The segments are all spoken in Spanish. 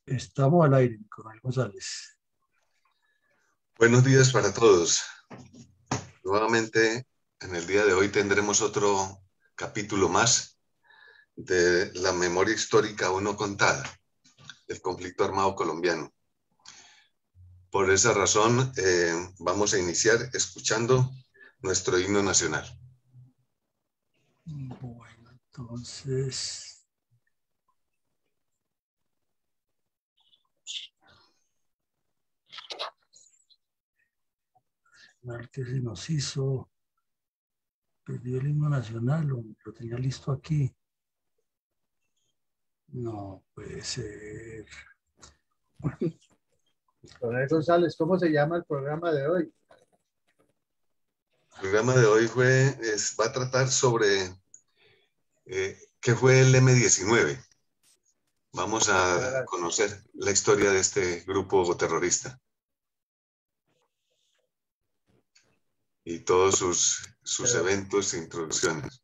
Estamos al aire, Coronel González. Buenos días para todos. Nuevamente, en el día de hoy tendremos otro capítulo más de la memoria histórica aún no contada, del conflicto armado colombiano. Por esa razón, vamos a iniciar escuchando nuestro himno nacional. Bueno, entonces... que se nos hizo, perdió el himno nacional, lo tenía listo aquí. No puede ser. Coronel González, ¿cómo se llama el programa de hoy? El programa de hoy va a tratar sobre qué fue el M-19. Vamos a conocer la historia de este grupo terrorista y todos sus eventos e introducciones.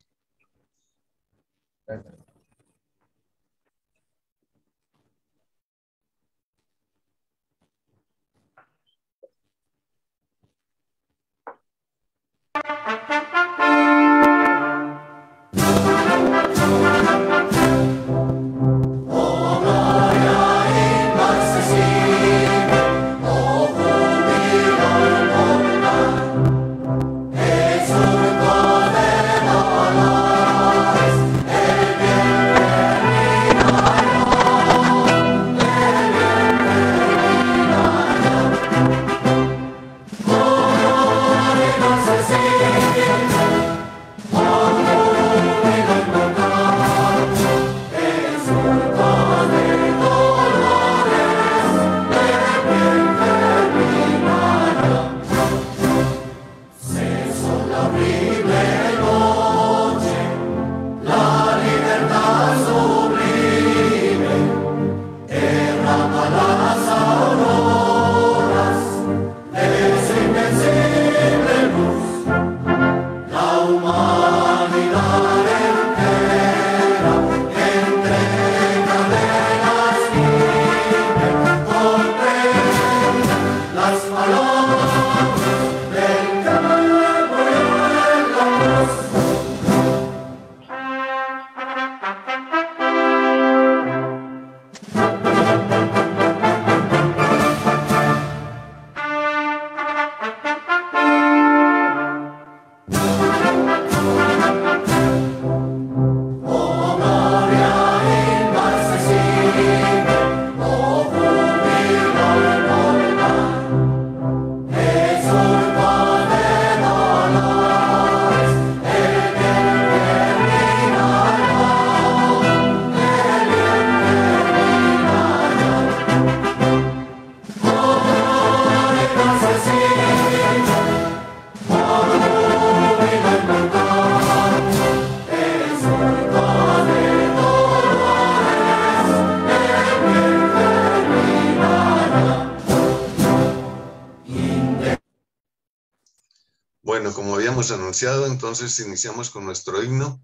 Bueno, como habíamos anunciado, entonces iniciamos con nuestro himno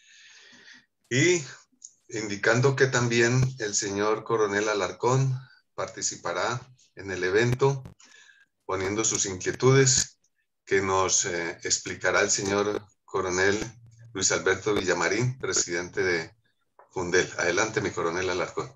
y indicando que también el señor Coronel Alarcón participará en el evento poniendo sus inquietudes que nos explicará el señor Coronel Luis Alberto Villamarín, presidente de Fundel. Adelante, mi Coronel Alarcón.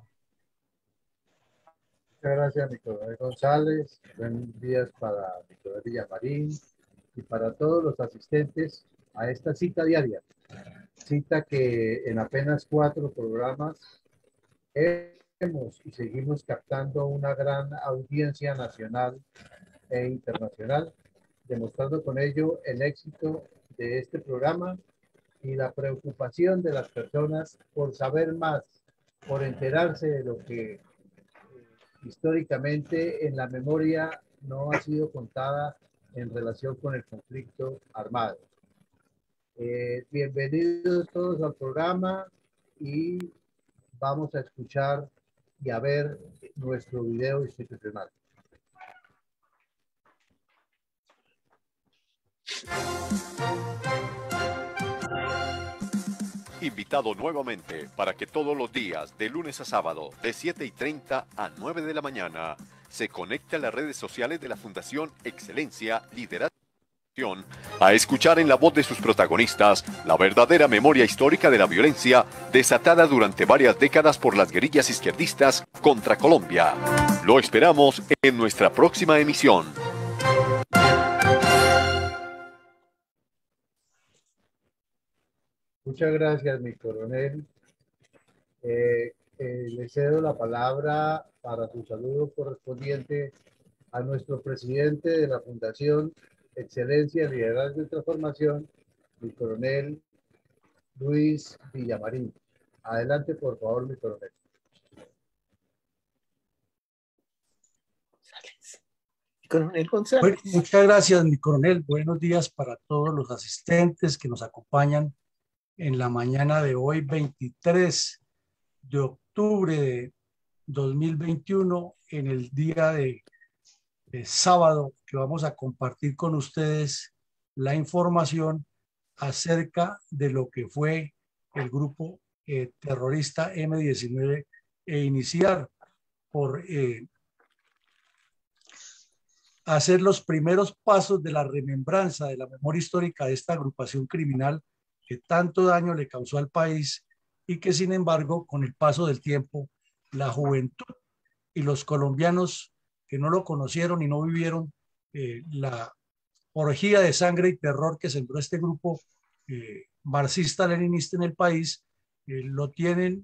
Muchas gracias, mi Coronel González. Buenos días para mi Coronel Villamarín y para todos los asistentes a esta cita diaria. Cita que en apenas 4 programas hemos y seguimos captando una gran audiencia nacional e internacional, demostrando con ello el éxito de este programa y la preocupación de las personas por saber más, por enterarse de lo que históricamente en la memoria no ha sido contada en relación con el conflicto armado. Bienvenidos todos al programa y vamos a escuchar y a ver nuestro video institucional. Invitado nuevamente para que todos los días, de lunes a sábado, de 7:30 a 9 de la mañana, se conecte a las redes sociales de la Fundación Excelencia Liderazgo a escuchar en la voz de sus protagonistas la verdadera memoria histórica de la violencia desatada durante varias décadas por las guerrillas izquierdistas contra Colombia. Lo esperamos en nuestra próxima emisión. Muchas gracias, mi coronel. Le cedo la palabra para su saludo correspondiente a nuestro presidente de la Fundación Excelencia, Liderazgo y Transformación, mi coronel Luis Villamarín. Adelante, por favor, mi coronel. Coronel González. Bueno, muchas gracias, mi coronel. Buenos días para todos los asistentes que nos acompañan en la mañana de hoy, 23 de octubre de 2021, en el día de sábado, que vamos a compartir con ustedes la información acerca de lo que fue el grupo terrorista M-19 e iniciar por hacer los primeros pasos de la remembranza de la memoria histórica de esta agrupación criminal que tanto daño le causó al país y que, sin embargo, con el paso del tiempo, la juventud y los colombianos que no lo conocieron y no vivieron la orgía de sangre y terror que sembró este grupo marxista-leninista en el país, lo tienen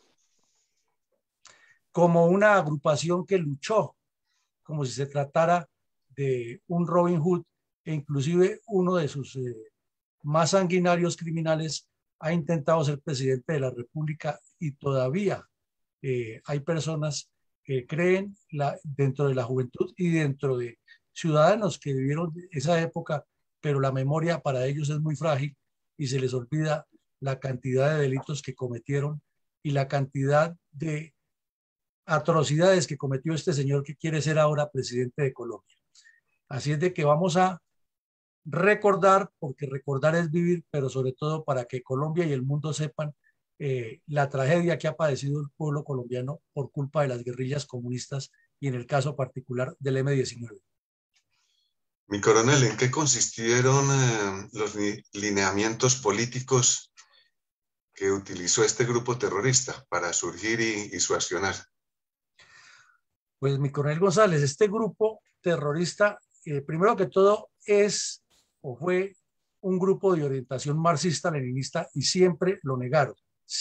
como una agrupación que luchó, como si se tratara de un Robin Hood, e inclusive uno de sus más sanguinarios criminales ha intentado ser presidente de la República y todavía hay personas que creen dentro de la juventud y dentro de ciudadanos que vivieron esa época, pero la memoria para ellos es muy frágil y se les olvida la cantidad de delitos que cometieron y la cantidad de atrocidades que cometió este señor que quiere ser ahora presidente de Colombia. Así es de que vamos a recordar, porque recordar es vivir, pero sobre todo para que Colombia y el mundo sepan la tragedia que ha padecido el pueblo colombiano por culpa de las guerrillas comunistas y en el caso particular del M-19. Mi coronel, ¿en qué consistieron los lineamientos políticos que utilizó este grupo terrorista para surgir y su accionar? Pues, mi coronel González, este grupo terrorista, primero que todo, es o fue un grupo de orientación marxista-leninista y siempre lo negaron,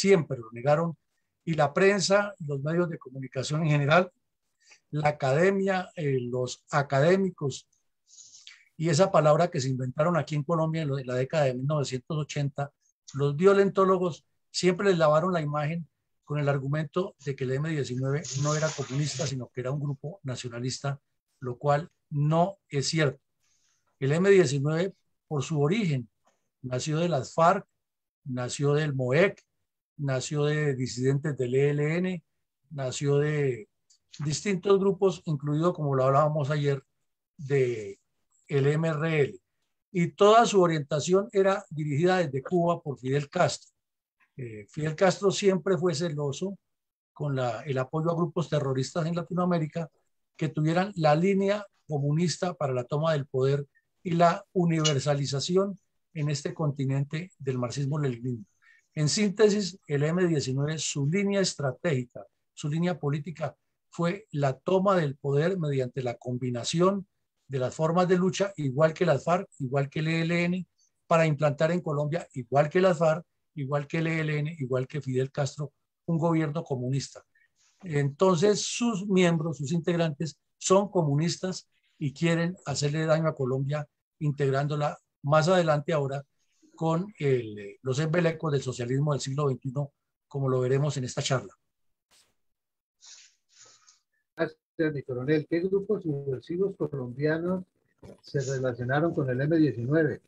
y la prensa, los medios de comunicación en general, la academia, los académicos, y esa palabra que se inventaron aquí en Colombia en la década de 1980, los violentólogos siempre les lavaron la imagen con el argumento de que el M-19 no era comunista, sino que era un grupo nacionalista, lo cual no es cierto. El M-19, por su origen, nació de las FARC, nació del MOEC, nació de disidentes del ELN, nació de distintos grupos, incluido, como lo hablábamos ayer, de el MRL. Y toda su orientación era dirigida desde Cuba por Fidel Castro. Fidel Castro siempre fue celoso con el apoyo a grupos terroristas en Latinoamérica que tuvieran la línea comunista para la toma del poder y la universalización en este continente del marxismo-leninismo. En síntesis, el M-19, su línea estratégica, su línea política fue la toma del poder mediante la combinación de las formas de lucha, igual que las FARC, igual que el ELN, para implantar en Colombia, igual que las FARC, igual que el ELN, igual que Fidel Castro, un gobierno comunista. Entonces, sus miembros, sus integrantes, son comunistas y quieren hacerle daño a Colombia, integrándola más adelante ahora con los embelecos del socialismo del siglo XXI, como lo veremos en esta charla. Gracias, mi coronel. ¿Qué grupos subversivos colombianos se relacionaron con el M-19?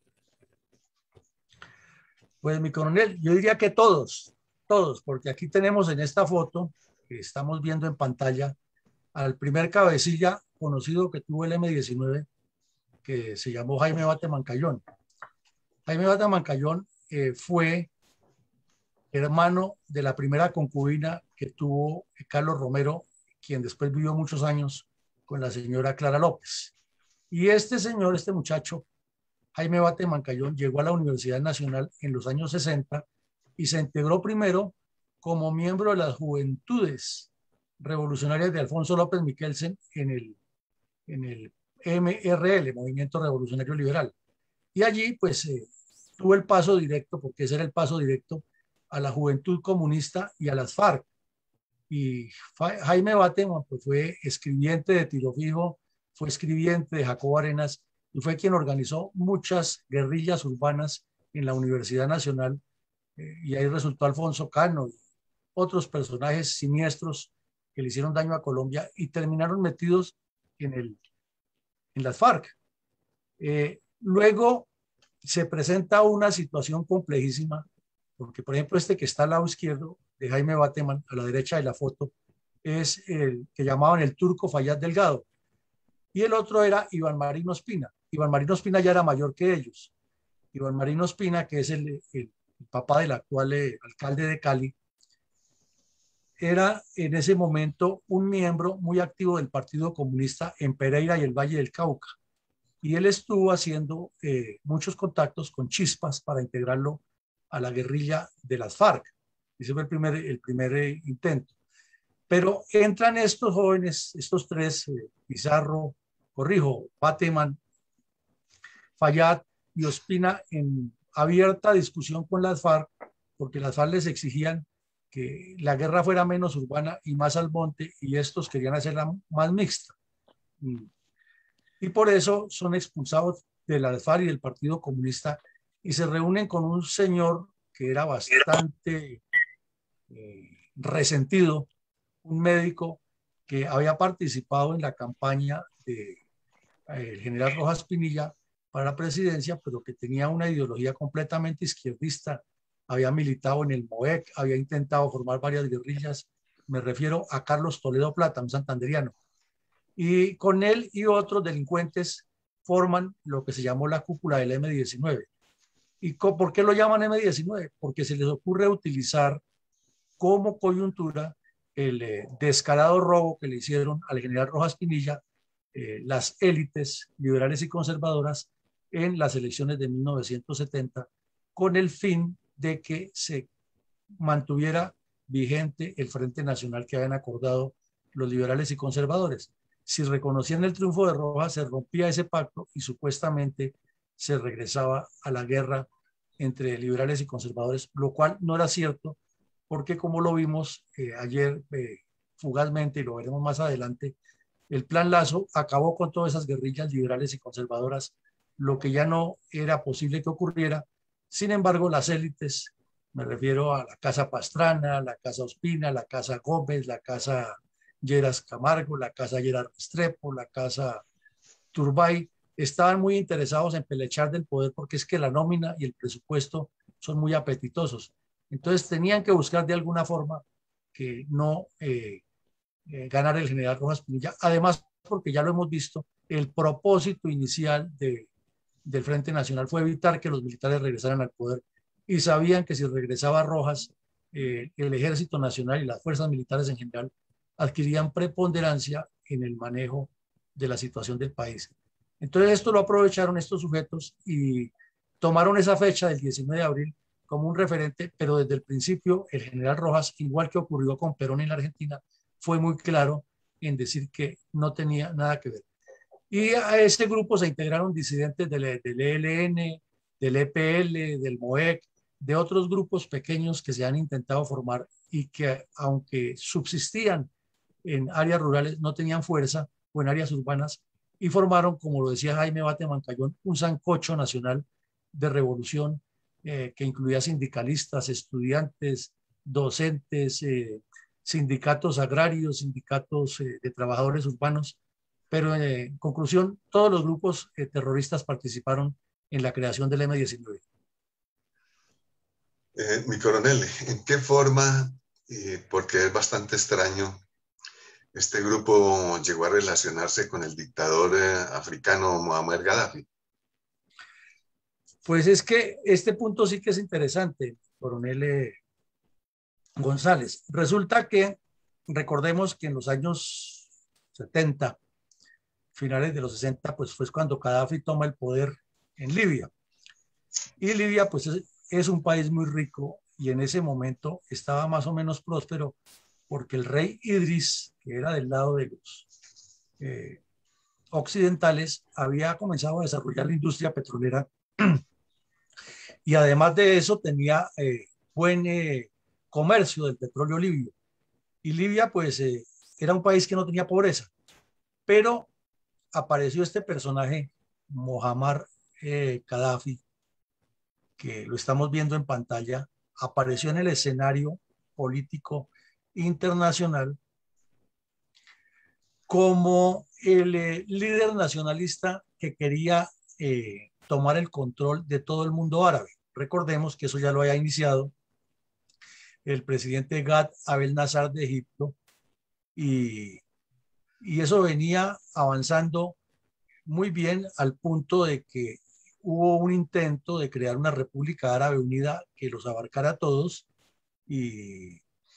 Pues, mi coronel, yo diría que todos, porque aquí tenemos en esta foto que estamos viendo en pantalla al primer cabecilla conocido que tuvo el M-19, que se llamó Jaime Bate Mancayón. Jaime Bate Mancayón fue hermano de la primera concubina que tuvo Carlos Romero, quien después vivió muchos años con la señora Clara López. Y este señor, este muchacho, Jaime Bate Mancayón, llegó a la Universidad Nacional en los años 60 y se integró primero como miembro de las Juventudes Revolucionarias de Alfonso López Miquelsen en el MRL, Movimiento Revolucionario Liberal. Y allí, pues, tuvo el paso directo, porque ese era el paso directo, a la Juventud Comunista y a las FARC. Y Jaime Bateman, pues, fue escribiente de Tiro Fijo, fue escribiente de Jacobo Arenas y fue quien organizó muchas guerrillas urbanas en la Universidad Nacional, y ahí resultó Alfonso Cano y otros personajes siniestros que le hicieron daño a Colombia y terminaron metidos en las FARC. Luego se presenta una situación complejísima, porque por ejemplo este que está al lado izquierdo de Jaime Bateman, a la derecha de la foto, es el que llamaban el Turco Fayad Delgado, y el otro era Iván Marino Ospina. Iván Marino Ospina ya era mayor que ellos. Iván Marino Ospina, que es el papá del actual alcalde de Cali, era en ese momento un miembro muy activo del Partido Comunista en Pereira y el Valle del Cauca. Y él estuvo haciendo muchos contactos con Chispas para integrarlo a la guerrilla de las FARC. Ese fue el primer intento. Pero entran estos jóvenes, estos tres, Pizarro, Bateman, Fayad y Ospina, en abierta discusión con las FARC, porque las FARC les exigían que la guerra fuera menos urbana y más al monte, y estos querían hacerla más mixta. Y por eso son expulsados de la FARC y del Partido Comunista y se reúnen con un señor que era bastante resentido, un médico que había participado en la campaña del general Rojas Pinilla para la presidencia, pero que tenía una ideología completamente izquierdista. Había militado en el MOEC, había intentado formar varias guerrillas. Me refiero a Carlos Toledo Plata, un santanderiano. Y con él y otros delincuentes forman lo que se llamó la cúpula del M-19. ¿Y por qué lo llaman M-19? Porque se les ocurre utilizar como coyuntura el descarado robo que le hicieron al general Rojas Pinilla las élites liberales y conservadoras en las elecciones de 1970, con el fin de que se mantuviera vigente el Frente Nacional que habían acordado los liberales y conservadores. Si reconocían el triunfo de Rojas, se rompía ese pacto y supuestamente se regresaba a la guerra entre liberales y conservadores, lo cual no era cierto, porque como lo vimos ayer fugazmente, y lo veremos más adelante, el Plan Lazo acabó con todas esas guerrillas liberales y conservadoras, lo que ya no era posible que ocurriera. Sin embargo, las élites, me refiero a la Casa Pastrana, la Casa Ospina, la Casa Gómez, la Casa Lleras Camargo, la Casa Gerard Restrepo, la Casa Turbay, estaban muy interesados en pelechar del poder, porque es que la nómina y el presupuesto son muy apetitosos. Entonces tenían que buscar de alguna forma que no ganar el general Rojas Pinilla. Además, porque ya lo hemos visto, el propósito inicial del Frente Nacional fue evitar que los militares regresaran al poder, y sabían que si regresaba Rojas, el Ejército Nacional y las fuerzas militares en general adquirían preponderancia en el manejo de la situación del país. Entonces esto lo aprovecharon estos sujetos y tomaron esa fecha del 19 de abril como un referente, pero desde el principio el general Rojas, igual que ocurrió con Perón en la Argentina, fue muy claro en decir que no tenía nada que ver. Y a ese grupo se integraron disidentes del ELN, del EPL, del MOEC, de otros grupos pequeños que se han intentado formar y que, aunque subsistían en áreas rurales, no tenían fuerza, o en áreas urbanas, y formaron, como lo decía Jaime Bate Mancayón, un sancocho nacional de revolución que incluía sindicalistas, estudiantes, docentes, sindicatos agrarios, sindicatos de trabajadores urbanos, pero en conclusión, todos los grupos terroristas participaron en la creación del M-19. Mi coronel, ¿en qué forma, porque es bastante extraño, este grupo llegó a relacionarse con el dictador africano Muammar Gaddafi? Pues es que este punto sí que es interesante, coronel González. Resulta que, recordemos que en los años 70, finales de los 60, pues fue cuando Gaddafi toma el poder en Libia. Y Libia, pues es un país muy rico y en ese momento estaba más o menos próspero porque el rey Idris, que era del lado de los occidentales, había comenzado a desarrollar la industria petrolera y además de eso tenía buen comercio del petróleo libio. Y Libia, pues, era un país que no tenía pobreza, pero apareció este personaje, Muammar Gaddafi, que lo estamos viendo en pantalla, apareció en el escenario político internacional como el líder nacionalista que quería tomar el control de todo el mundo árabe. Recordemos que eso ya lo había iniciado el presidente Gad Abdel Nasser de Egipto y eso venía avanzando muy bien al punto de que hubo un intento de crear una República Árabe Unida que los abarcara a todos y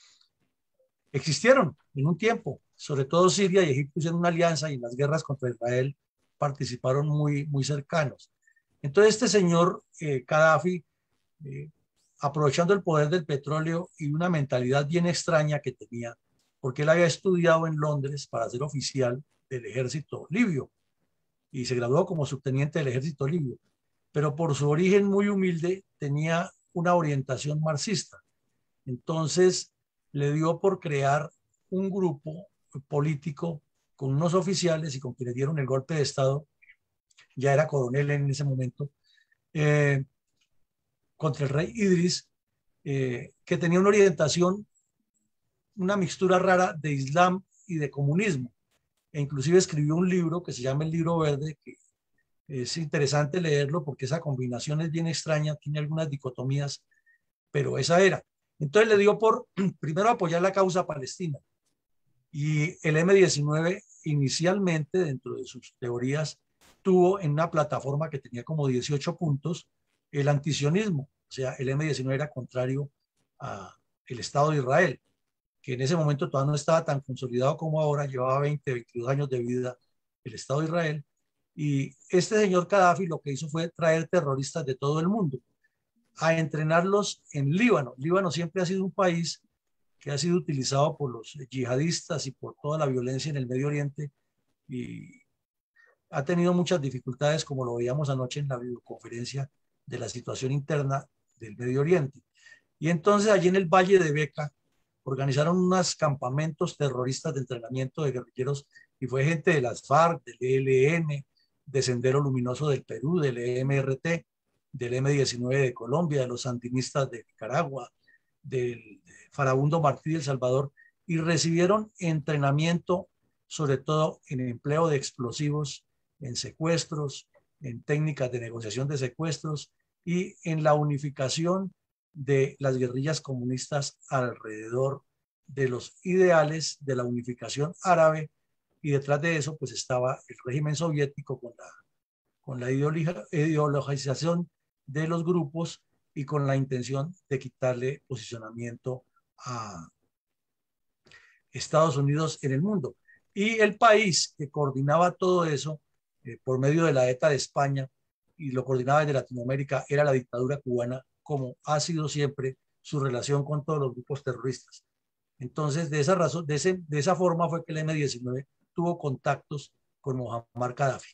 existieron en un tiempo, sobre todo Siria y Egipto hicieron una alianza y en las guerras contra Israel participaron muy cercanos. Entonces este señor Gaddafi, aprovechando el poder del petróleo y una mentalidad bien extraña que tenía, porque él había estudiado en Londres para ser oficial del ejército libio y se graduó como subteniente del ejército libio, pero por su origen muy humilde tenía una orientación marxista. Entonces le dio por crear un grupo político con unos oficiales y con quienes dieron el golpe de Estado, ya era coronel en ese momento, contra el rey Idris, que tenía una orientación, una mixtura rara de Islam y de comunismo. E inclusive escribió un libro que se llama El Libro Verde, que es interesante leerlo porque esa combinación es bien extraña, tiene algunas dicotomías, pero esa era. Entonces le dio por, primero, apoyar la causa palestina. Y el M-19 inicialmente, dentro de sus teorías, tuvo en una plataforma que tenía como 18 puntos el antisionismo. O sea, el M-19 era contrario al Estado de Israel, que en ese momento todavía no estaba tan consolidado como ahora, llevaba 22 años de vida el Estado de Israel. Y este señor Gaddafi lo que hizo fue traer terroristas de todo el mundo a entrenarlos en Líbano. Líbano siempre ha sido un país que ha sido utilizado por los yihadistas y por toda la violencia en el Medio Oriente y ha tenido muchas dificultades, como lo veíamos anoche en la videoconferencia de la situación interna del Medio Oriente. Y entonces allí en el Valle de Beca organizaron unos campamentos terroristas de entrenamiento de guerrilleros y fue gente de las FARC, del ELN, de Sendero Luminoso del Perú, del EMRT, del M-19 de Colombia, de los sandinistas de Nicaragua, del Farabundo Martí de El Salvador, y recibieron entrenamiento sobre todo en empleo de explosivos, en secuestros, en técnicas de negociación de secuestros y en la unificación de las guerrillas comunistas alrededor de los ideales de la unificación árabe, y detrás de eso pues estaba el régimen soviético con la ideologización de los grupos y con la intención de quitarle posicionamiento a Estados Unidos en el mundo. Y el país que coordinaba todo eso por medio de la ETA de España y lo coordinaba desde Latinoamérica era la dictadura cubana, como ha sido siempre su relación con todos los grupos terroristas. Entonces, de esa razón, de esa forma fue que el M-19 tuvo contactos con Muammar Gaddafi.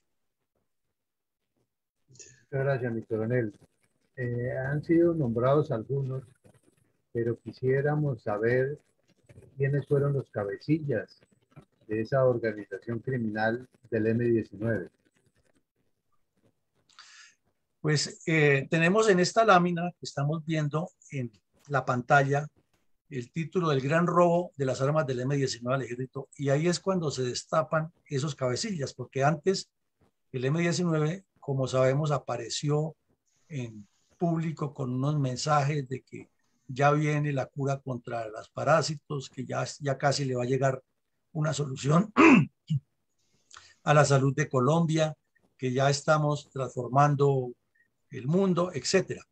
Muchas gracias, mi coronel. Han sido nombrados algunos, pero quisiéramos saber quiénes fueron los cabecillas de esa organización criminal del M-19. Pues tenemos en esta lámina que estamos viendo en la pantalla el título del gran robo de las armas del M-19 al ejército, y ahí es cuando se destapan esos cabecillas, porque antes el M-19, como sabemos, apareció en público con unos mensajes de que ya viene la cura contra los parásitos, que ya casi le va a llegar una solución a la salud de Colombia, que ya estamos transformando el mundo, etcétera.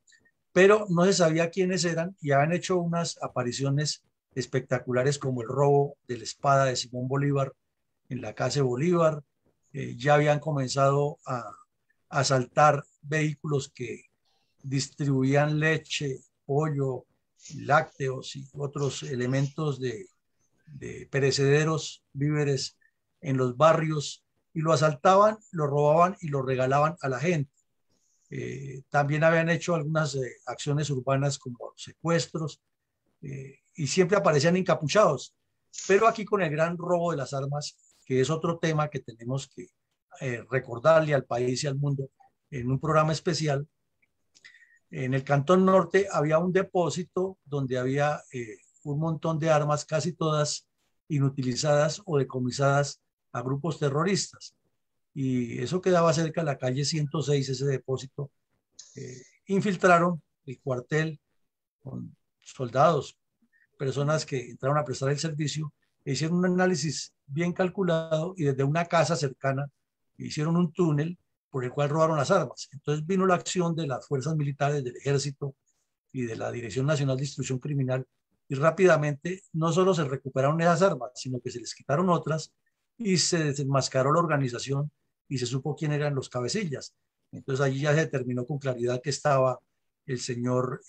pero no se sabía quiénes eran y habían hecho unas apariciones espectaculares como el robo de la espada de Simón Bolívar en la casa de Bolívar. Ya habían comenzado a asaltar vehículos que distribuían leche, pollo, lácteos y otros elementos de perecederos, víveres en los barrios, y lo asaltaban, lo robaban y lo regalaban a la gente. También habían hecho algunas acciones urbanas como secuestros, y siempre aparecían encapuchados. Pero aquí con el gran robo de las armas, que es otro tema que tenemos que recordarle al país y al mundo en un programa especial, en el Cantón Norte había un depósito donde había un montón de armas, casi todas inutilizadas o decomisadas a grupos terroristas. Y eso quedaba cerca de la calle 106, ese depósito. Infiltraron el cuartel con soldados, personas que entraron a prestar el servicio, e hicieron un análisis bien calculado y desde una casa cercana hicieron un túnel por el cual robaron las armas. Entonces vino la acción de las fuerzas militares, del ejército y de la Dirección Nacional de Instrucción Criminal, y rápidamente no solo se recuperaron esas armas, sino que se les quitaron otras y se desenmascaró la organización y se supo quién eran los cabecillas. Entonces allí ya se determinó con claridad que estaba el señor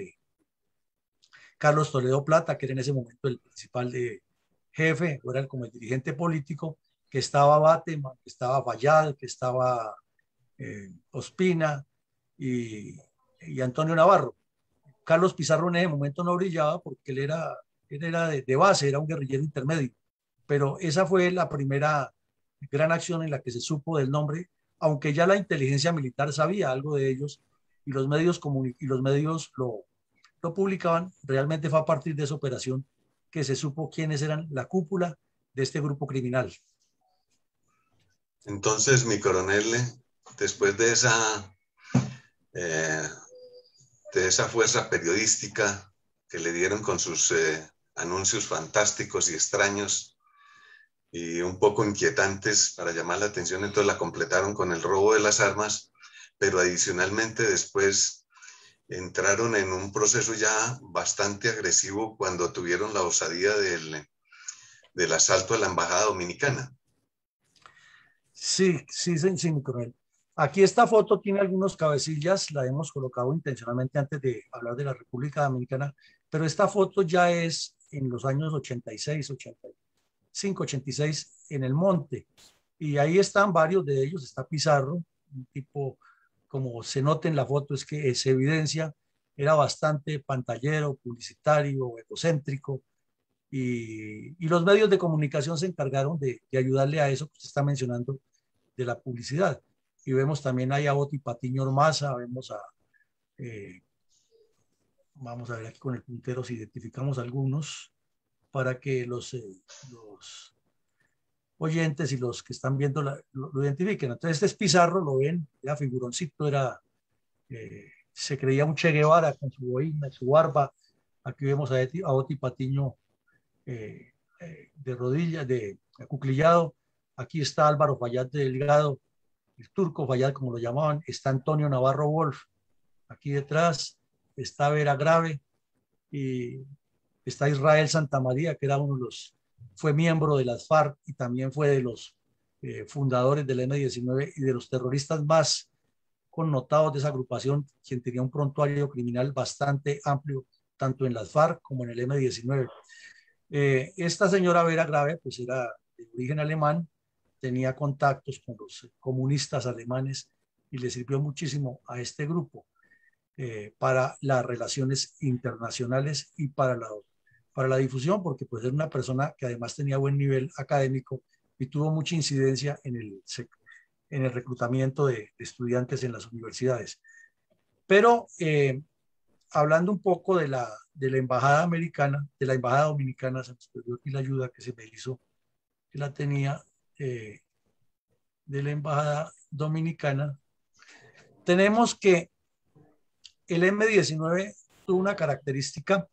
Carlos Toledo Plata, que era en ese momento el principal jefe, o era como el dirigente político, que estaba Bateman, que estaba Fayad, que estaba Ospina y Antonio Navarro. Carlos Pizarro en ese momento no brillaba porque él era de base, era un guerrillero intermedio, pero esa fue la primera gran acción en la que se supo del nombre, aunque ya la inteligencia militar sabía algo de ellos y los medios, lo publicaban. Realmente fue a partir de esa operación que se supo quiénes eran la cúpula de este grupo criminal. Entonces, mi coronel, después de esa fuerza periodística que le dieron con sus anuncios fantásticos y extraños y un poco inquietantes para llamar la atención, entonces la completaron con el robo de las armas, pero adicionalmente después entraron en un proceso ya bastante agresivo cuando tuvieron la osadía del asalto a la embajada dominicana. Sí, mi coronel. Aquí esta foto tiene algunos cabecillas, la hemos colocado intencionalmente antes de hablar de la República Dominicana, pero esta foto ya es en los años 86, 85, 86 en el monte. Y ahí están varios de ellos, está Pizarro, un tipo, como se nota en la foto, es que se evidencia, era bastante pantallero, publicitario, egocéntrico, y los medios de comunicación se encargaron de ayudarle a eso que usted está mencionando de la publicidad. Y vemos también ahí a Oti Patiño Ormaza, vemos vamos a ver aquí con el puntero si identificamos algunos para que los oyentes y los que están viendo lo identifiquen. Entonces este es Pizarro, lo ven, era figuroncito, se creía un Che Guevara con su boina, su barba. Aquí vemos a Oti Patiño de rodillas, de acuclillado. Aquí está Álvaro Fayad de Delgado, el turco Fayad, como lo llamaban. Está Antonio Navarro Wolf, aquí detrás. Está Vera Grave y está Israel Santamaría, que era fue miembro de las FARC y también fue de los fundadores del M-19 y de los terroristas más connotados de esa agrupación, quien tenía un prontuario criminal bastante amplio, tanto en las FARC como en el M-19. Esta señora Vera Grave, pues era de origen alemán, tenía contactos con los comunistas alemanes y le sirvió muchísimo a este grupo para las relaciones internacionales y para la difusión, porque pues era una persona que además tenía buen nivel académico y tuvo mucha incidencia en el reclutamiento de estudiantes en las universidades. Pero hablando un poco de la embajada americana, de la embajada dominicana, se nos perdió aquí la ayuda que se me hizo, que la tenía de la embajada dominicana. Tenemos que el M-19 tuvo una característica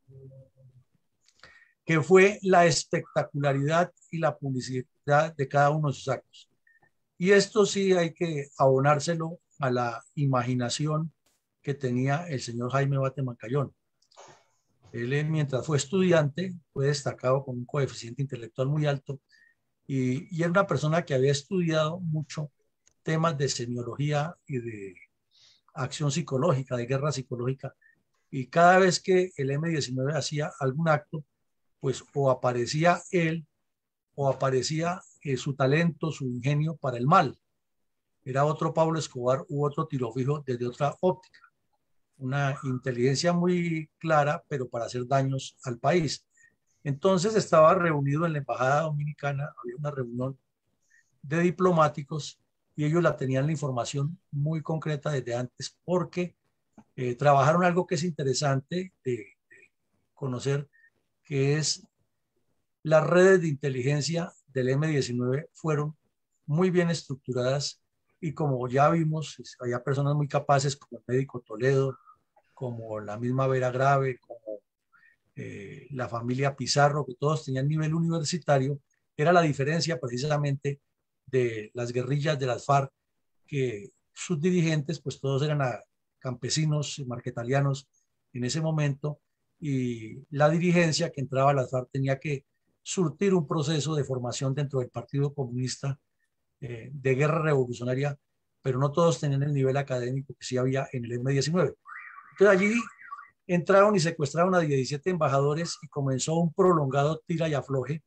que fue la espectacularidad y la publicidad de cada uno de sus actos. Y esto sí hay que abonárselo a la imaginación que tenía el señor Jaime Bate Mancayón. Él, mientras fue estudiante, fue destacado con un coeficiente intelectual muy alto y era una persona que había estudiado mucho temas de semiología y de acción psicológica, de guerra psicológica, y cada vez que el M-19 hacía algún acto, pues o aparecía él o aparecía su talento, su ingenio para el mal. Era otro Pablo Escobar u otro tiro fijo desde otra óptica. Una inteligencia muy clara, pero para hacer daños al país. Entonces estaba reunido en la Embajada Dominicana, había una reunión de diplomáticos y ellos la tenían la información muy concreta desde antes porque trabajaron algo que es interesante de conocer, que es las redes de inteligencia del M-19 fueron muy bien estructuradas y como ya vimos, había personas muy capaces como el médico Toledo, como la misma Vera Grave, como la familia Pizarro, que todos tenían nivel universitario. Era la diferencia precisamente de las guerrillas de las FARC, que sus dirigentes pues todos eran campesinos, marquetalianos en ese momento, y la dirigencia que entraba a las FARC tenía que surtir un proceso de formación dentro del Partido Comunista de guerra revolucionaria, pero no todos tenían el nivel académico que sí había en el M-19. Entonces allí entraron y secuestraron a 17 embajadores y comenzó un prolongado tira y afloje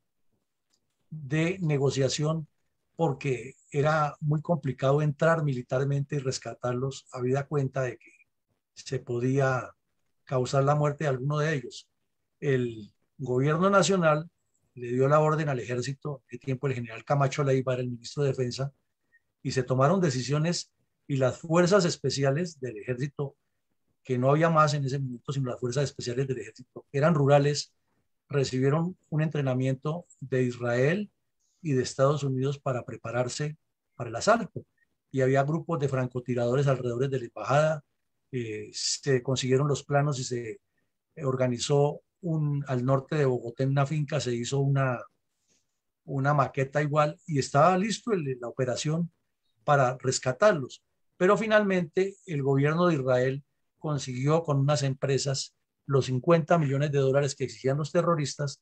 de negociación porque era muy complicado entrar militarmente y rescatarlos, habida cuenta de que se podía causar la muerte de alguno de ellos. El gobierno nacional le dio la orden al ejército, de tiempo el general Camacho Leiva era el ministro de Defensa, y se tomaron decisiones y las fuerzas especiales del ejército, que no había más en ese momento sino las fuerzas especiales del ejército, eran rurales, recibieron un entrenamiento de Israel y de Estados Unidos para prepararse para el asalto. Y había grupos de francotiradores alrededor de la embajada, se consiguieron los planos y se organizó al norte de Bogotá en una finca, se hizo una maqueta igual y estaba listo la operación para rescatarlos. Pero finalmente el gobierno de Israel consiguió con unas empresas los 50 millones de dólares que exigían los terroristas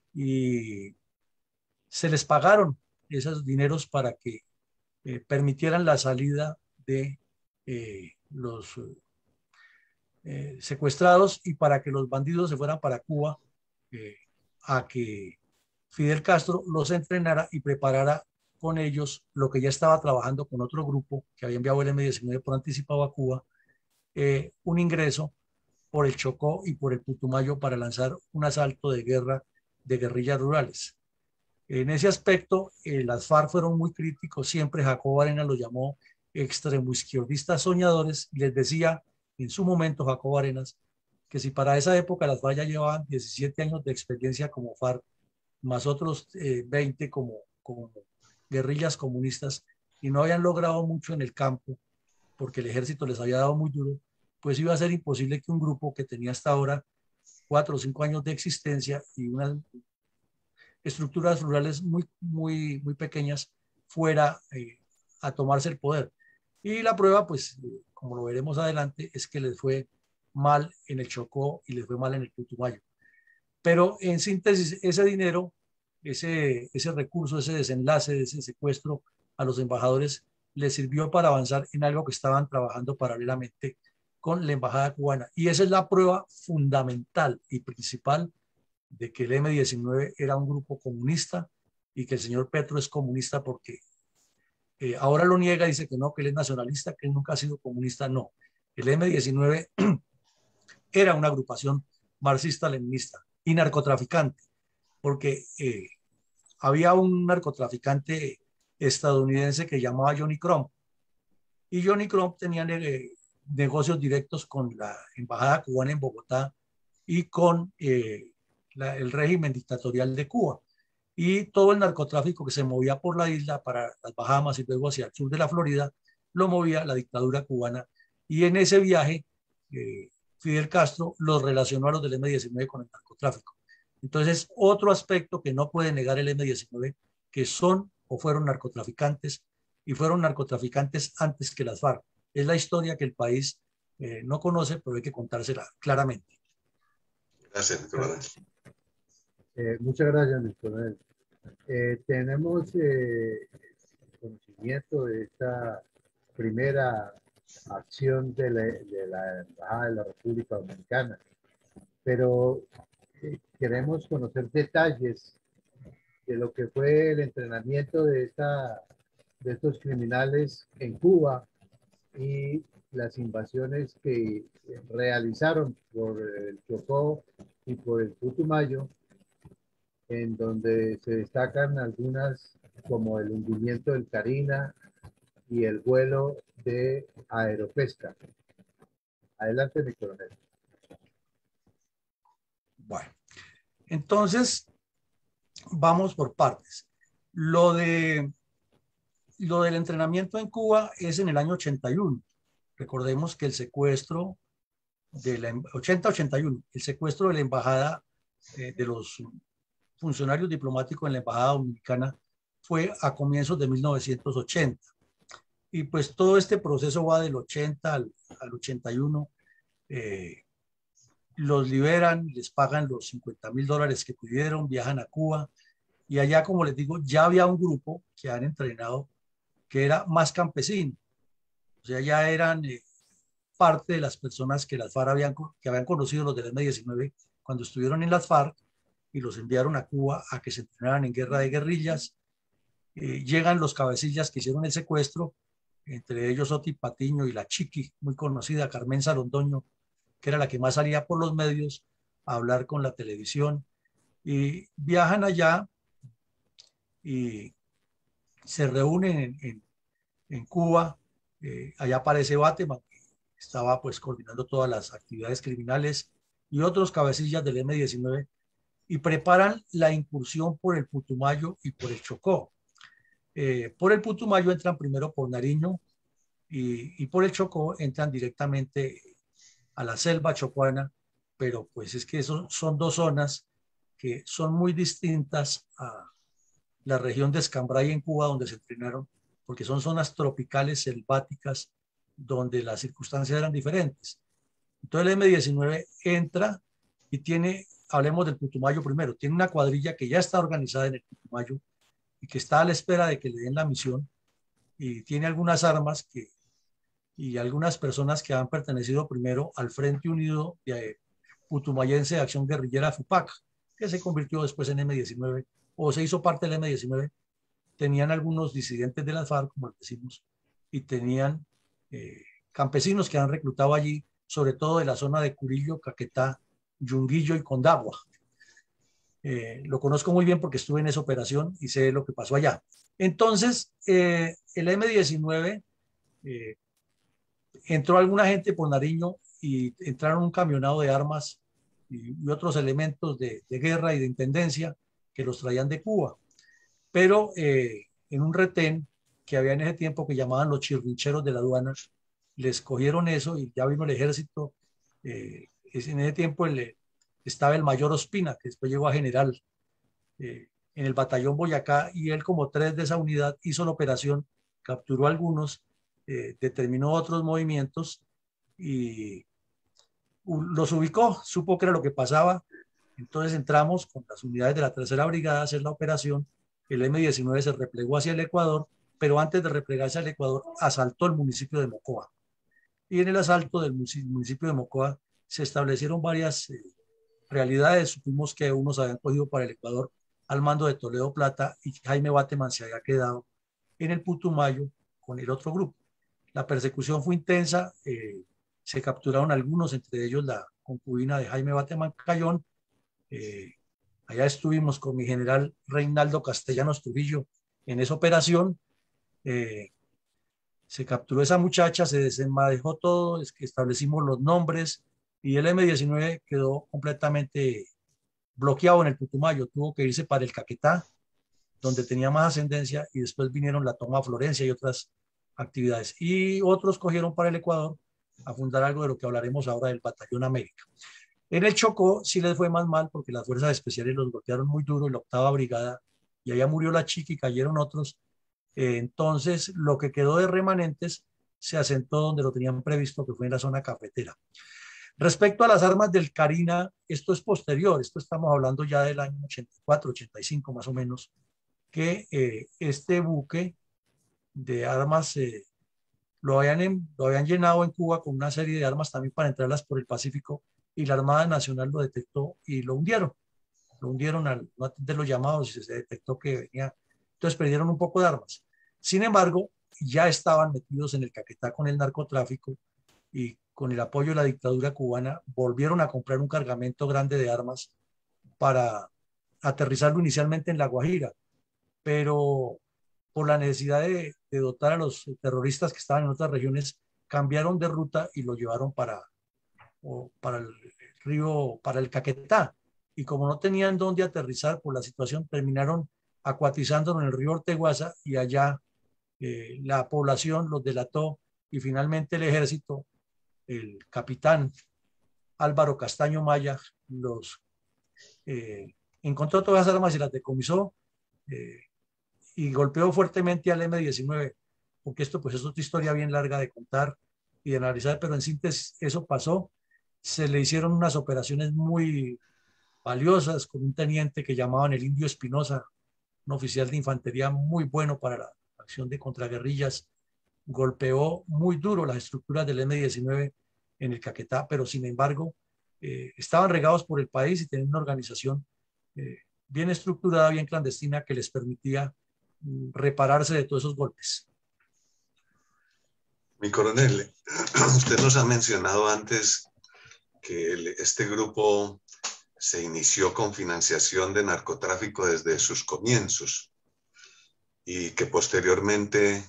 y se les pagaron esos dineros para que permitieran la salida de los secuestrados y para que los bandidos se fueran para Cuba a que Fidel Castro los entrenara y preparara con ellos lo que ya estaba trabajando con otro grupo que había enviado el M-19 por anticipado a Cuba, un ingreso por el Chocó y por el Putumayo para lanzar un asalto de guerra de guerrillas rurales. En ese aspecto, las FARC fueron muy críticos, siempre Jacobo Arenas los llamó extremo izquierdistas soñadores y les decía en su momento Jacobo Arenas que si para esa época las FARC ya llevaban 17 años de experiencia como FARC, más otros 20 como guerrillas comunistas y no habían logrado mucho en el campo porque el ejército les había dado muy duro, pues iba a ser imposible que un grupo que tenía hasta ahora 4 o 5 años de existencia y unas estructuras rurales muy pequeñas fuera a tomarse el poder. Y la prueba, pues, como lo veremos adelante, es que les fue mal en el Chocó y les fue mal en el Putumayo. Pero en síntesis, ese dinero, ese recurso, ese desenlace, ese secuestro a los embajadores les sirvió para avanzar en algo que estaban trabajando paralelamente con la embajada cubana. Y esa es la prueba fundamental y principal de que el M-19 era un grupo comunista y que el señor Petro es comunista porque ahora lo niega, dice que no, que él es nacionalista, que él nunca ha sido comunista. No, el M-19 era una agrupación marxista-leninista y narcotraficante, porque había un narcotraficante estadounidense que llamaba Johnny Crump, y Johnny Crump tenía negocios directos con la embajada cubana en Bogotá y con el régimen dictatorial de Cuba. Y todo el narcotráfico que se movía por la isla para las Bahamas y luego hacia el sur de la Florida, lo movía la dictadura cubana. Y en ese viaje, Fidel Castro los relacionó a los del M-19 con el narcotráfico. Entonces, otro aspecto que no puede negar el M-19, que son o fueron narcotraficantes, y fueron narcotraficantes antes que las FARC. Es la historia que el país no conoce, pero hay que contársela claramente. Gracias, mi coronel. Muchas gracias, mi coronel. Tenemos conocimiento de esta primera acción de la Embajada de la República Dominicana, pero queremos conocer detalles de lo que fue el entrenamiento de estos criminales en Cuba y las invasiones que realizaron por el Chocó y por el Putumayo, en donde se destacan algunas como el hundimiento del Carina y el vuelo de Aeropesca. Adelante, mi coronel. Bueno, entonces vamos por partes. Lo del entrenamiento en Cuba es en el año 81. Recordemos que el secuestro de la 80-81, el secuestro de la embajada de los funcionarios diplomáticos en la embajada dominicana fue a comienzos de 1980. Y pues todo este proceso va del 80 al 81. Los liberan, les pagan los $50,000 que pidieron, viajan a Cuba y allá, como les digo, ya había un grupo que han entrenado que era más campesino. O sea, ya eran parte de las personas que las FARC que habían conocido los del M-19 cuando estuvieron en las FARC y los enviaron a Cuba a que se entrenaran en guerra de guerrillas. Llegan los cabecillas que hicieron el secuestro, entre ellos Oti Patiño y la Chiqui, muy conocida, Carmen Salondoño, que era la que más salía por los medios a hablar con la televisión, y viajan allá y se reúnen en Cuba. Allá aparece Bateman, que estaba pues coordinando todas las actividades criminales, y otros cabecillas del M-19, y preparan la incursión por el Putumayo y por el Chocó. Por el Putumayo entran primero por Nariño y por el Chocó entran directamente a la selva chocuana, pero pues es que eso son dos zonas que son muy distintas a la región de Escambray en Cuba, donde se entrenaron, porque son zonas tropicales, selváticas, donde las circunstancias eran diferentes. Entonces el M-19 entra y tiene, hablemos del Putumayo primero, tiene una cuadrilla que ya está organizada en el Putumayo y que está a la espera de que le den la misión, y tiene algunas armas y algunas personas que han pertenecido primero al Frente Unido Putumayense de Acción Guerrillera FUPAC, que se convirtió después en M-19 o se hizo parte del M-19. Tenían algunos disidentes de las FARC, como decimos, y tenían campesinos que han reclutado allí, sobre todo de la zona de Curillo, Caquetá, Yunguillo y Condagua. Lo conozco muy bien porque estuve en esa operación y sé lo que pasó allá. Entonces, el M-19 entró alguna gente por Nariño y entraron un camionado de armas y otros elementos de guerra y de intendencia que los traían de Cuba. Pero en un retén que había en ese tiempo que llamaban los chirrincheros de la aduana, les cogieron eso y ya vino el ejército. En ese tiempo estaba el mayor Ospina, que después llegó a general en el batallón Boyacá, y él, como 3 de esa unidad, hizo la operación, capturó a algunos, determinó otros movimientos y los ubicó, supo que era lo que pasaba. Entonces entramos con las unidades de la tercera brigada a hacer la operación. El M-19 se replegó hacia el Ecuador, pero antes de replegarse al Ecuador asaltó el municipio de Mocoa. Y en el asalto del municipio de Mocoa se establecieron varias realidades. Supimos que unos habían cogido para el Ecuador al mando de Toledo Plata y Jaime Bateman se había quedado en el Putumayo con el otro grupo. La persecución fue intensa, se capturaron algunos, entre ellos la concubina de Jaime Bateman Cayón. Allá estuvimos con mi general Reinaldo Castellanos Trujillo en esa operación. Se capturó esa muchacha, se desenmadejó todo, establecimos los nombres y el M-19 quedó completamente bloqueado en el Putumayo. Tuvo que irse para el Caquetá, donde tenía más ascendencia, y después vinieron la toma a Florencia y otras actividades. Y otros cogieron para el Ecuador a fundar algo de lo que hablaremos ahora del Batallón América. En el Chocó sí les fue más mal porque las fuerzas especiales los golpearon muy duro, y la 8ª brigada, y allá murió la Chiqui y cayeron otros. Entonces, lo que quedó de remanentes se asentó donde lo tenían previsto, que fue en la zona cafetera. Respecto a las armas del Carina, esto es posterior, esto estamos hablando ya del año 84, 85 más o menos, que este buque de armas lo habían llenado en Cuba con una serie de armas también para entrarlas por el Pacífico, y la Armada Nacional lo detectó y lo hundieron. Lo hundieron al no atender los llamados y se detectó que venía. Entonces perdieron un poco de armas. Sin embargo, ya estaban metidos en el Caquetá con el narcotráfico, y con el apoyo de la dictadura cubana volvieron a comprar un cargamento grande de armas para aterrizarlo inicialmente en La Guajira, pero por la necesidad de dotar a los terroristas que estaban en otras regiones, cambiaron de ruta y lo llevaron para el río, para el Caquetá. Y como no tenían dónde aterrizar por la situación, terminaron acuatizándolo en el río Orteguaza, y allá la población los delató, y finalmente el ejército, el capitán Álvaro Castaño Maya, los encontró todas las armas y las decomisó, y golpeó fuertemente al M-19, porque esto pues es otra historia bien larga de contar y de analizar, pero en síntesis eso pasó. Se le hicieron unas operaciones muy valiosas con un teniente que llamaban el Indio Espinosa, un oficial de infantería muy bueno para la acción de contraguerrillas. Golpeó muy duro las estructuras del M-19 en el Caquetá, pero sin embargo estaban regados por el país y tenían una organización bien estructurada, bien clandestina, que les permitía repararse de todos esos golpes. Mi coronel, usted nos ha mencionado antes que este grupo se inició con financiación de narcotráfico desde sus comienzos, y que posteriormente,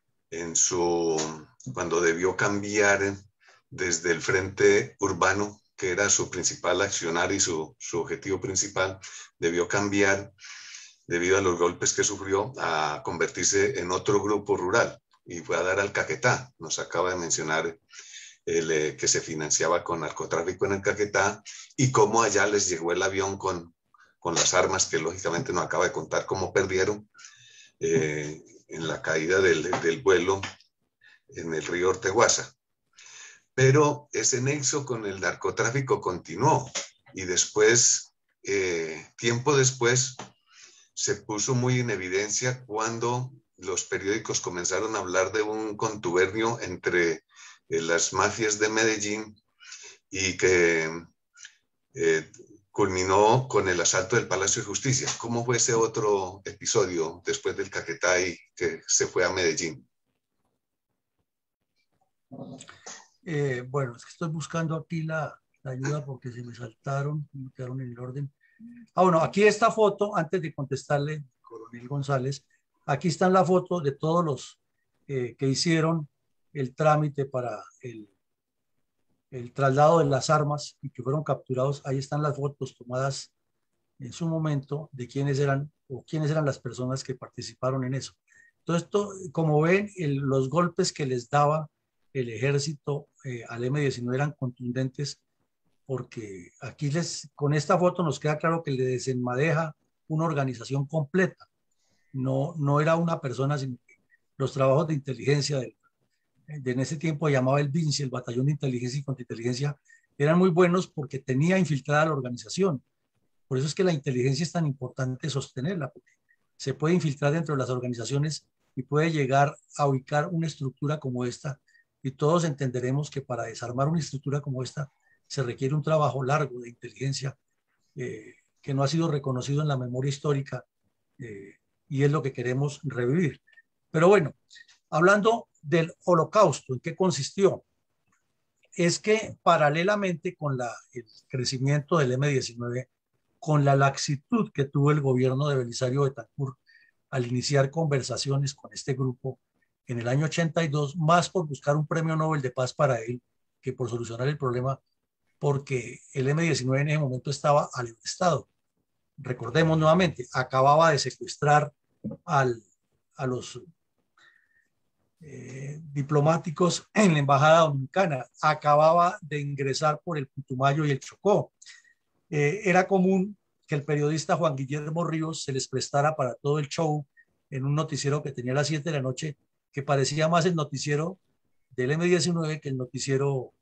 cuando debió cambiar desde el Frente Urbano, que era su principal accionar y su objetivo principal, debió cambiar debido a los golpes que sufrió, a convertirse en otro grupo rural, y fue a dar al Caquetá. Nos acaba de mencionar que se financiaba con narcotráfico en el Caquetá, y cómo allá les llegó el avión con las armas, que lógicamente nos acaba de contar cómo perdieron en la caída del vuelo en el río Orteguaza. Pero ese nexo con el narcotráfico continuó, y después, tiempo después, se puso muy en evidencia cuando los periódicos comenzaron a hablar de un contubernio entre las mafias de Medellín, y que culminó con el asalto del Palacio de Justicia. ¿Cómo fue ese otro episodio después del Caquetá y que se fue a Medellín? Bueno, es que estoy buscando aquí la ayuda porque se me saltaron, me quedaron en el orden. Bueno, aquí esta foto, antes de contestarle, coronel González, aquí está la foto de todos los que hicieron el trámite para el traslado de las armas y que fueron capturados. Ahí están las fotos tomadas en su momento de quiénes eran las personas que participaron en eso. Entonces, como ven, los golpes que les daba el ejército al M-19 eran contundentes, porque aquí con esta foto nos queda claro que le desenmadeja una organización completa. No era una persona, sino que los trabajos de inteligencia en ese tiempo llamaba el BINSI, el Batallón de Inteligencia y Contrainteligencia, eran muy buenos porque tenía infiltrada la organización. Por eso es que la inteligencia es tan importante sostenerla, porque se puede infiltrar dentro de las organizaciones y puede llegar a ubicar una estructura como esta, y todos entenderemos que para desarmar una estructura como esta se requiere un trabajo largo de inteligencia que no ha sido reconocido en la memoria histórica, y es lo que queremos revivir. Pero bueno, hablando del Holocausto, ¿en qué consistió? Es que paralelamente con el crecimiento del M-19, con la laxitud que tuvo el gobierno de Belisario Betancur al iniciar conversaciones con este grupo en el año 82, más por buscar un premio Nobel de Paz para él que por solucionar el problema, porque el M-19 en ese momento estaba al estado. Recordemos nuevamente, acababa de secuestrar a los diplomáticos en la embajada dominicana, acababa de ingresar por el Putumayo y el Chocó. Era común que el periodista Juan Guillermo Ríos se les prestara para todo el show en un noticiero que tenía a las 7 de la noche, que parecía más el noticiero del M-19, que el noticiero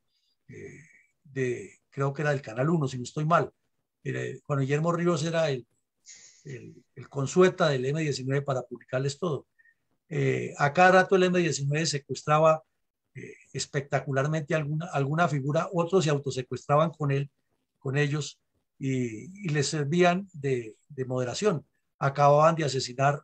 creo que era del Canal 1, si no estoy mal. Juan Guillermo Ríos era el consueta del M-19 para publicarles todo. A cada rato el M-19 secuestraba espectacularmente alguna figura, otros se autosecuestraban con ellos y les servían de moderación. Acababan de asesinar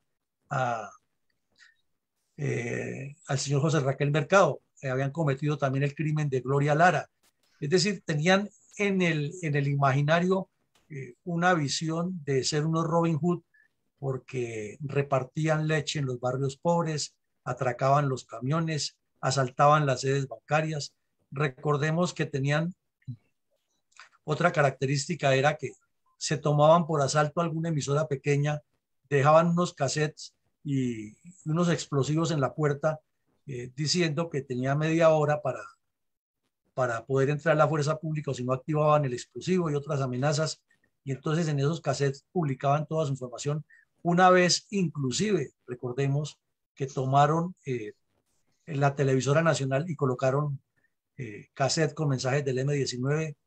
al señor José Raquel Mercado, habían cometido también el crimen de Gloria Lara. Es decir, tenían en el imaginario una visión de ser unos Robin Hood, porque repartían leche en los barrios pobres, atracaban los camiones, asaltaban las sedes bancarias. Recordemos que tenían otra característica, era que se tomaban por asalto alguna emisora pequeña, dejaban unos cassettes y unos explosivos en la puerta, diciendo que tenía media hora para poder entrar a la fuerza pública, o si no activaban el explosivo y otras amenazas. Y entonces en esos cassettes publicaban toda su información. Una vez, inclusive, recordemos que tomaron la televisora nacional y colocaron cassette con mensajes del M-19.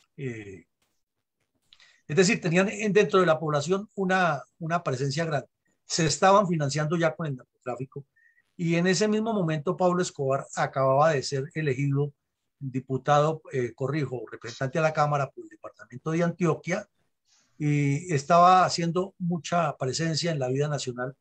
Es decir, tenían dentro de la población una presencia grande. Se estaban financiando ya con el narcotráfico. Y en ese mismo momento Pablo Escobar acababa de ser elegido diputado, representante a la Cámara por el departamento de Antioquia, y estaba haciendo mucha presencia en la vida nacional.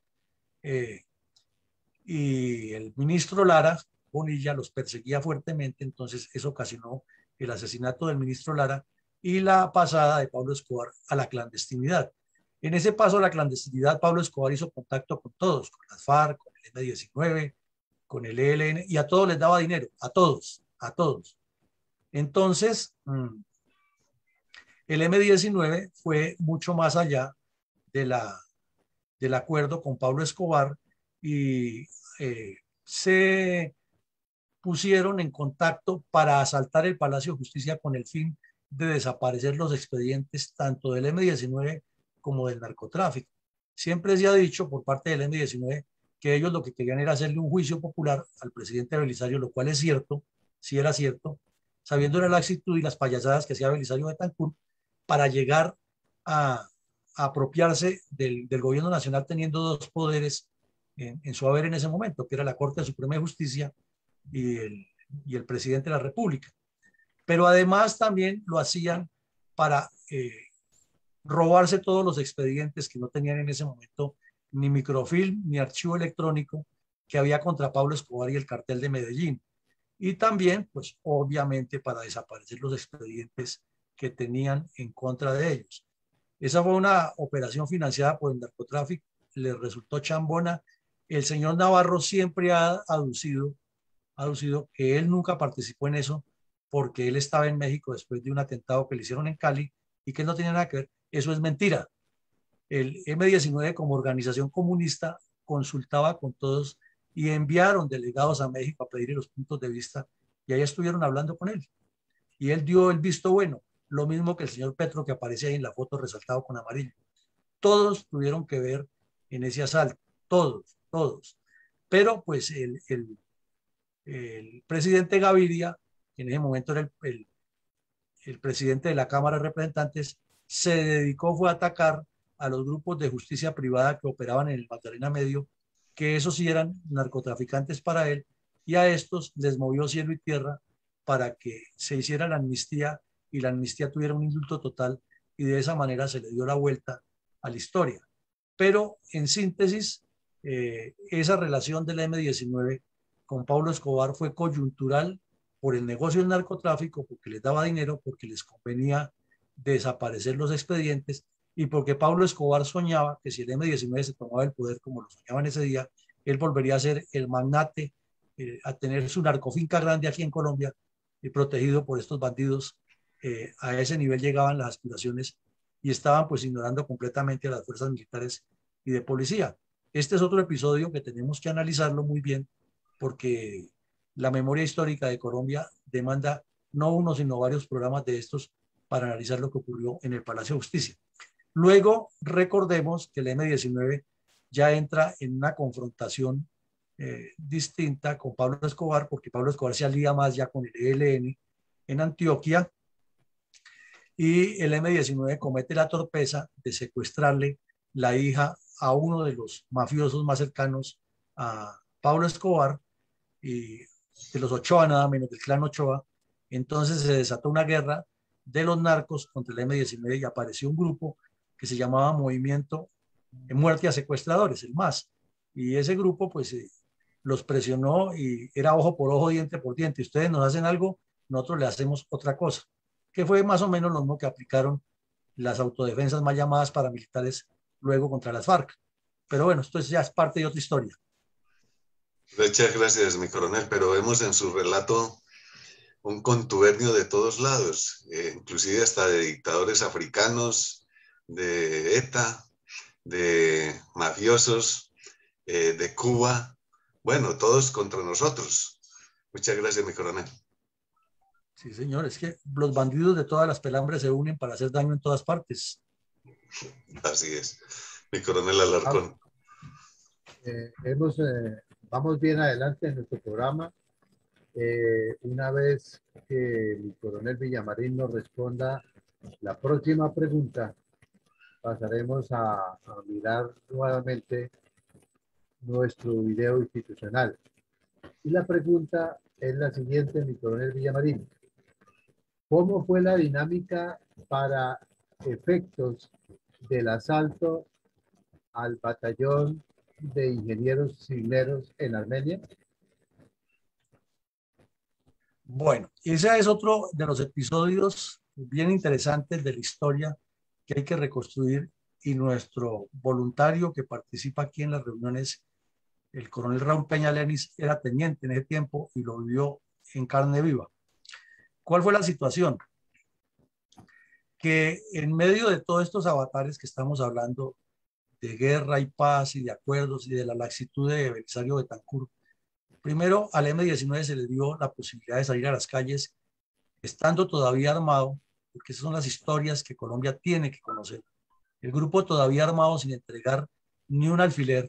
Y el ministro Lara Bonilla los perseguía fuertemente, entonces eso ocasionó el asesinato del ministro Lara y la pasada de Pablo Escobar a la clandestinidad. En ese paso a la clandestinidad, Pablo Escobar hizo contacto con todos, con las FARC, con el M-19, con el ELN, y a todos les daba dinero, a todos. Entonces, el M-19 fue mucho más allá del acuerdo con Pablo Escobar y se pusieron en contacto para asaltar el Palacio de Justicia con el fin de desaparecer los expedientes tanto del M-19 como del narcotráfico. Siempre se ha dicho por parte del M-19 que ellos lo que querían era hacerle un juicio popular al presidente Belisario, lo cual es cierto, sí era cierto, sabiendo la laxitud y las payasadas que hacía Belisario Betancur para llegar a apropiarse del gobierno nacional, teniendo dos poderes en su haber en ese momento, que era la Corte Suprema de Justicia y el presidente de la República. Pero además también lo hacían para robarse todos los expedientes que no tenían en ese momento ni microfilm ni archivo electrónico que había contra Pablo Escobar y el cartel de Medellín. Y también, pues obviamente, para desaparecer los expedientes que tenían en contra de ellos. Esa fue una operación financiada por el narcotráfico, le resultó chambona. El señor Navarro siempre ha aducido que él nunca participó en eso porque él estaba en México después de un atentado que le hicieron en Cali y que no tenía nada que ver. Eso es mentira. El M-19 como organización comunista consultaba con todos y enviaron delegados a México a pedir los puntos de vista y ahí estuvieron hablando con él. Y él dio el visto bueno, lo mismo que el señor Petro que aparece ahí en la foto resaltado con amarillo. Todos tuvieron que ver en ese asalto, todos. Pero pues el presidente Gaviria, que en ese momento era el presidente de la Cámara de Representantes, fue a atacar a los grupos de justicia privada que operaban en el Magdalena Medio, que esos sí eran narcotraficantes para él, y a estos les movió cielo y tierra para que se hiciera la amnistía y la amnistía tuviera un indulto total, y de esa manera se le dio la vuelta a la historia. Pero en síntesis, esa relación del M-19 con Pablo Escobar fue coyuntural por el negocio del narcotráfico, porque les daba dinero, porque les convenía desaparecer los expedientes y porque Pablo Escobar soñaba que si el M-19 se tomaba el poder como lo soñaban ese día, él volvería a ser el magnate, a tener su narcofinca grande aquí en Colombia y protegido por estos bandidos. A ese nivel llegaban las aspiraciones y estaban pues ignorando completamente a las fuerzas militares y de policía. Este es otro episodio que tenemos que analizarlo muy bien porque la memoria histórica de Colombia demanda no uno sino varios programas de estos para analizar lo que ocurrió en el Palacio de Justicia. Luego recordemos que el M-19 ya entra en una confrontación distinta con Pablo Escobar, porque Pablo Escobar se alía más ya con el ELN en Antioquia, y el M-19 comete la torpeza de secuestrarle la hija a uno de los mafiosos más cercanos a Pablo Escobar, y de los Ochoa, nada menos del clan Ochoa. Entonces se desató una guerra de los narcos contra el M-19 y apareció un grupo que se llamaba Movimiento Muerte a Secuestradores, el MAS. Y ese grupo pues los presionó y era ojo por ojo, diente por diente. Ustedes nos hacen algo, nosotros le hacemos otra cosa, que fue más o menos lo mismo que aplicaron las autodefensas mal llamadas paramilitares luego contra las FARC. Pero bueno, esto ya es parte de otra historia. Muchas gracias, mi coronel, pero vemos en su relato un contubernio de todos lados, inclusive hasta de dictadores africanos, de ETA, de mafiosos, de Cuba, bueno, todos contra nosotros. Muchas gracias, mi coronel. Sí, señor, es que los bandidos de todas las pelambres se unen para hacer daño en todas partes. Así es, mi coronel Alarcón. Vamos bien adelante en nuestro programa. Una vez que el coronel Villamarín nos responda la próxima pregunta, pasaremos a mirar nuevamente nuestro video institucional. Y la pregunta es la siguiente, mi coronel Villamarín. ¿Cómo fue la dinámica para efectos del asalto al batallón de ingenieros civileros en Armenia? Bueno, ese es otro de los episodios bien interesantes de la historia que hay que reconstruir, y nuestro voluntario que participa aquí en las reuniones, el coronel Raúl Peña Lenis, era teniente en ese tiempo y lo vivió en carne viva. ¿Cuál fue la situación? Que en medio de todos estos avatares que estamos hablando, de guerra y paz y de acuerdos y de la laxitud de Belisario Betancur, primero al M-19 se le dio la posibilidad de salir a las calles estando todavía armado, porque esas son las historias que Colombia tiene que conocer. El grupo todavía armado, sin entregar ni un alfiler,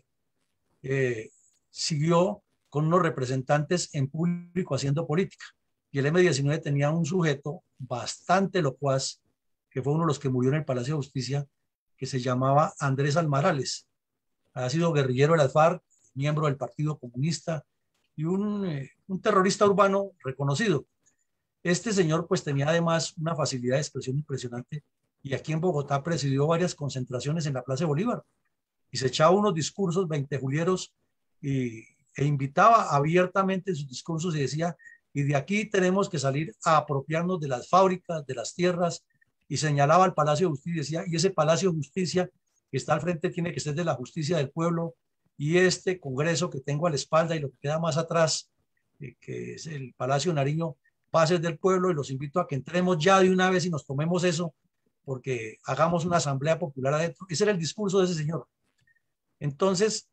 siguió con unos representantes en público haciendo política. Y el M-19 tenía un sujeto bastante locuaz, que fue uno de los que murió en el Palacio de Justicia, que se llamaba Andrés Almarales. Ha sido guerrillero de las FARC, miembro del Partido Comunista y un terrorista urbano reconocido. Este señor pues tenía además una facilidad de expresión impresionante, y aquí en Bogotá presidió varias concentraciones en la Plaza de Bolívar y se echaba unos discursos 20 julieros e invitaba abiertamente en sus discursos y decía: y de aquí tenemos que salir a apropiarnos de las fábricas, de las tierras, y señalaba al Palacio de Justicia y decía: y ese Palacio de Justicia que está al frente tiene que ser de la justicia del pueblo, y este Congreso que tengo a la espalda y lo que queda más atrás, que es el Palacio Nariño, va a ser del pueblo, y los invito a que entremos ya de una vez y nos tomemos eso, porque hagamos una asamblea popular adentro. Ese era el discurso de ese señor. Entonces,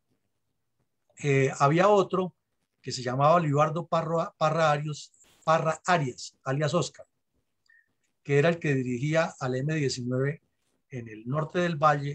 había otro que se llamaba Libardo Parra Arias, alias Oscar, que era el que dirigía al M-19 en el norte del Valle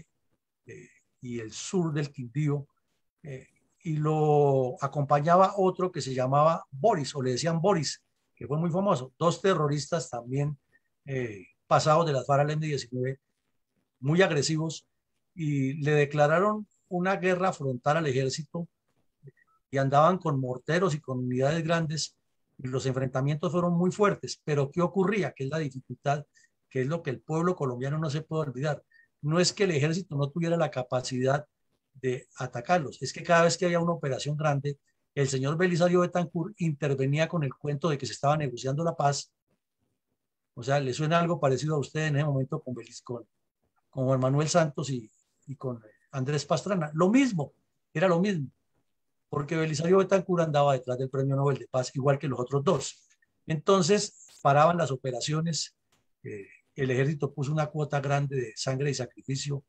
y el sur del Quindío, y lo acompañaba otro que se llamaba Boris, o le decían Boris, que fue muy famoso. Dos terroristas también pasados de las FARC al M-19, muy agresivos, y le declararon una guerra frontal al ejército, y andaban con morteros y con unidades grandes, y los enfrentamientos fueron muy fuertes. Pero ¿qué ocurría? Que es la dificultad, que es lo que el pueblo colombiano no se puede olvidar. No es que el ejército no tuviera la capacidad de atacarlos, es que cada vez que había una operación grande, el señor Belisario Betancur intervenía con el cuento de que se estaba negociando la paz. O sea, ¿le suena algo parecido a usted en ese momento con Juan Manuel Santos y con Andrés Pastrana? Lo mismo, era lo mismo, porque Belisario Betancur andaba detrás del Premio Nobel de Paz, igual que los otros dos. Entonces, paraban las operaciones, el ejército puso una cuota grande de sangre y sacrificio,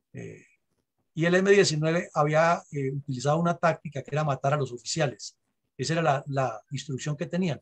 y el M-19 había utilizado una táctica que era matar a los oficiales. Esa era la instrucción que tenían,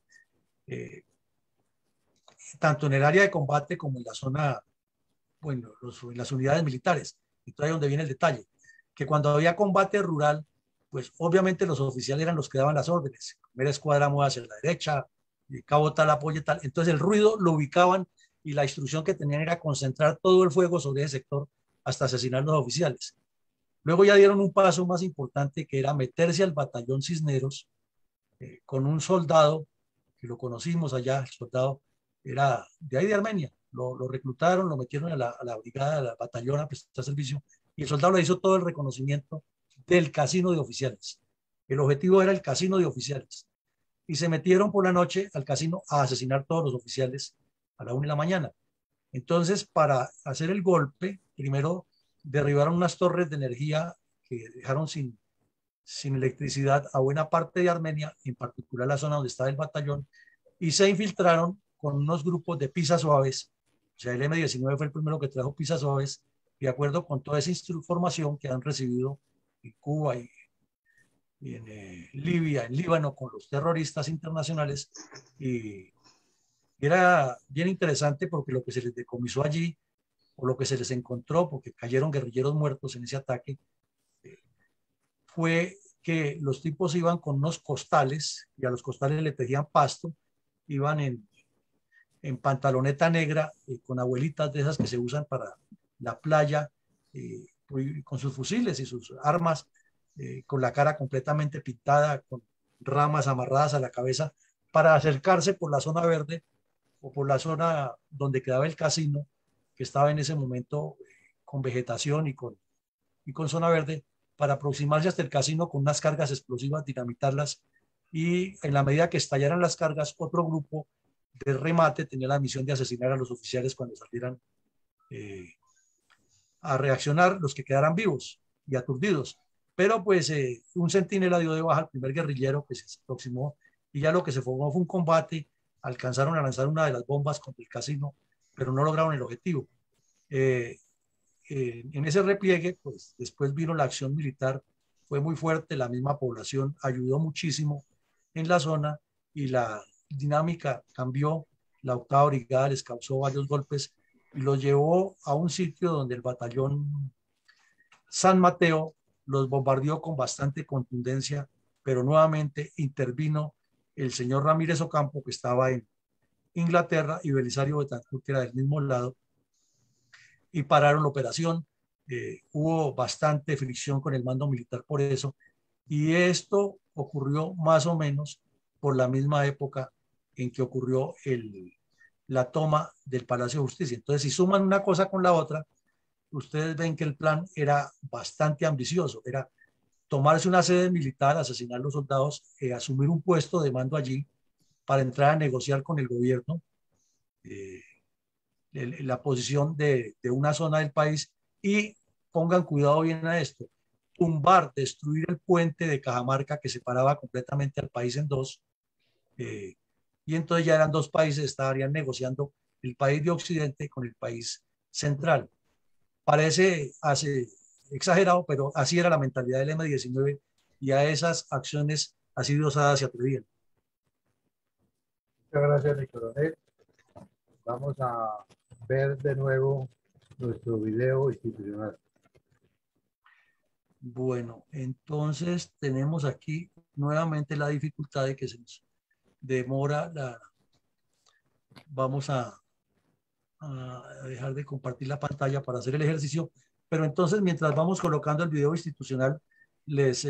tanto en el área de combate como en la zona, bueno, las unidades militares. Y todavía donde viene el detalle, que cuando había combate rural, pues obviamente los oficiales eran los que daban las órdenes. Primera escuadra mueve hacia la derecha, cabo tal, apoye tal. Entonces el ruido lo ubicaban y la instrucción que tenían era concentrar todo el fuego sobre ese sector hasta asesinar a los oficiales. Luego ya dieron un paso más importante, que era meterse al batallón Cisneros con un soldado que lo conocimos allá. El soldado era de ahí de Armenia. Lo reclutaron, lo metieron a la brigada, a la batallón a prestar servicio, y el soldado le hizo todo el reconocimiento del casino de oficiales. El objetivo era el casino de oficiales. Y se metieron por la noche al casino a asesinar todos los oficiales a la 1 de la mañana. Entonces, para hacer el golpe, primero derribaron unas torres de energía que dejaron sin electricidad a buena parte de Armenia, en particular la zona donde estaba el batallón, y se infiltraron con unos grupos de pisas suaves. O sea, el M-19 fue el primero que trajo pisas suaves, de acuerdo con toda esa información que han recibido en Cuba y en Libia, en Líbano, con los terroristas internacionales. Y era bien interesante porque lo que se les decomisó allí, o lo que se les encontró, porque cayeron guerrilleros muertos en ese ataque, fue que los tipos iban con unos costales, y a los costales le tejían pasto, iban en pantaloneta negra, con abuelitas de esas que se usan para la playa, con sus fusiles y sus armas, con la cara completamente pintada, con ramas amarradas a la cabeza, para acercarse por la zona verde o por la zona donde quedaba el casino, que estaba en ese momento con vegetación y con zona verde, para aproximarse hasta el casino con unas cargas explosivas, dinamitarlas, y en la medida que estallaran las cargas, otro grupo de remate tenía la misión de asesinar a los oficiales cuando salieran a reaccionar, los que quedaran vivos y aturdidos. Pero pues un centinela dio de baja al primer guerrillero que se aproximó, y ya lo que se formó fue un combate. Alcanzaron a lanzar una de las bombas contra el casino, pero no lograron el objetivo. En ese repliegue, pues después vino la acción militar, fue muy fuerte, la misma población ayudó muchísimo en la zona, y la dinámica cambió. La octava brigada les causó varios golpes y los llevó a un sitio donde el batallón San Mateo los bombardeó con bastante contundencia, pero nuevamente intervino el señor Ramírez Ocampo, que estaba en Inglaterra, y Belisario Betancourt, que era del mismo lado, y pararon la operación. Hubo bastante fricción con el mando militar por eso, y esto ocurrió más o menos por la misma época en que ocurrió la toma del Palacio de Justicia. Entonces, si suman una cosa con la otra, ustedes ven que el plan era bastante ambicioso. Era tomarse una sede militar, asesinar a los soldados, asumir un puesto de mando allí para entrar a negociar con el gobierno la posición de una zona del país, y pongan cuidado bien a esto: tumbar, destruir el puente de Cajamarca que separaba completamente al país en dos, y entonces ya eran dos países, estarían negociando el país de Occidente con el país central. Parece exagerado, pero así era la mentalidad del M-19, y a esas acciones así de osadas se atrevían. Muchas gracias, mi coronel. Vamos a ver de nuevo nuestro video institucional. Bueno, entonces tenemos aquí nuevamente la dificultad de que se nos demora vamos a dejar de compartir la pantalla para hacer el ejercicio, pero entonces mientras vamos colocando el video institucional, les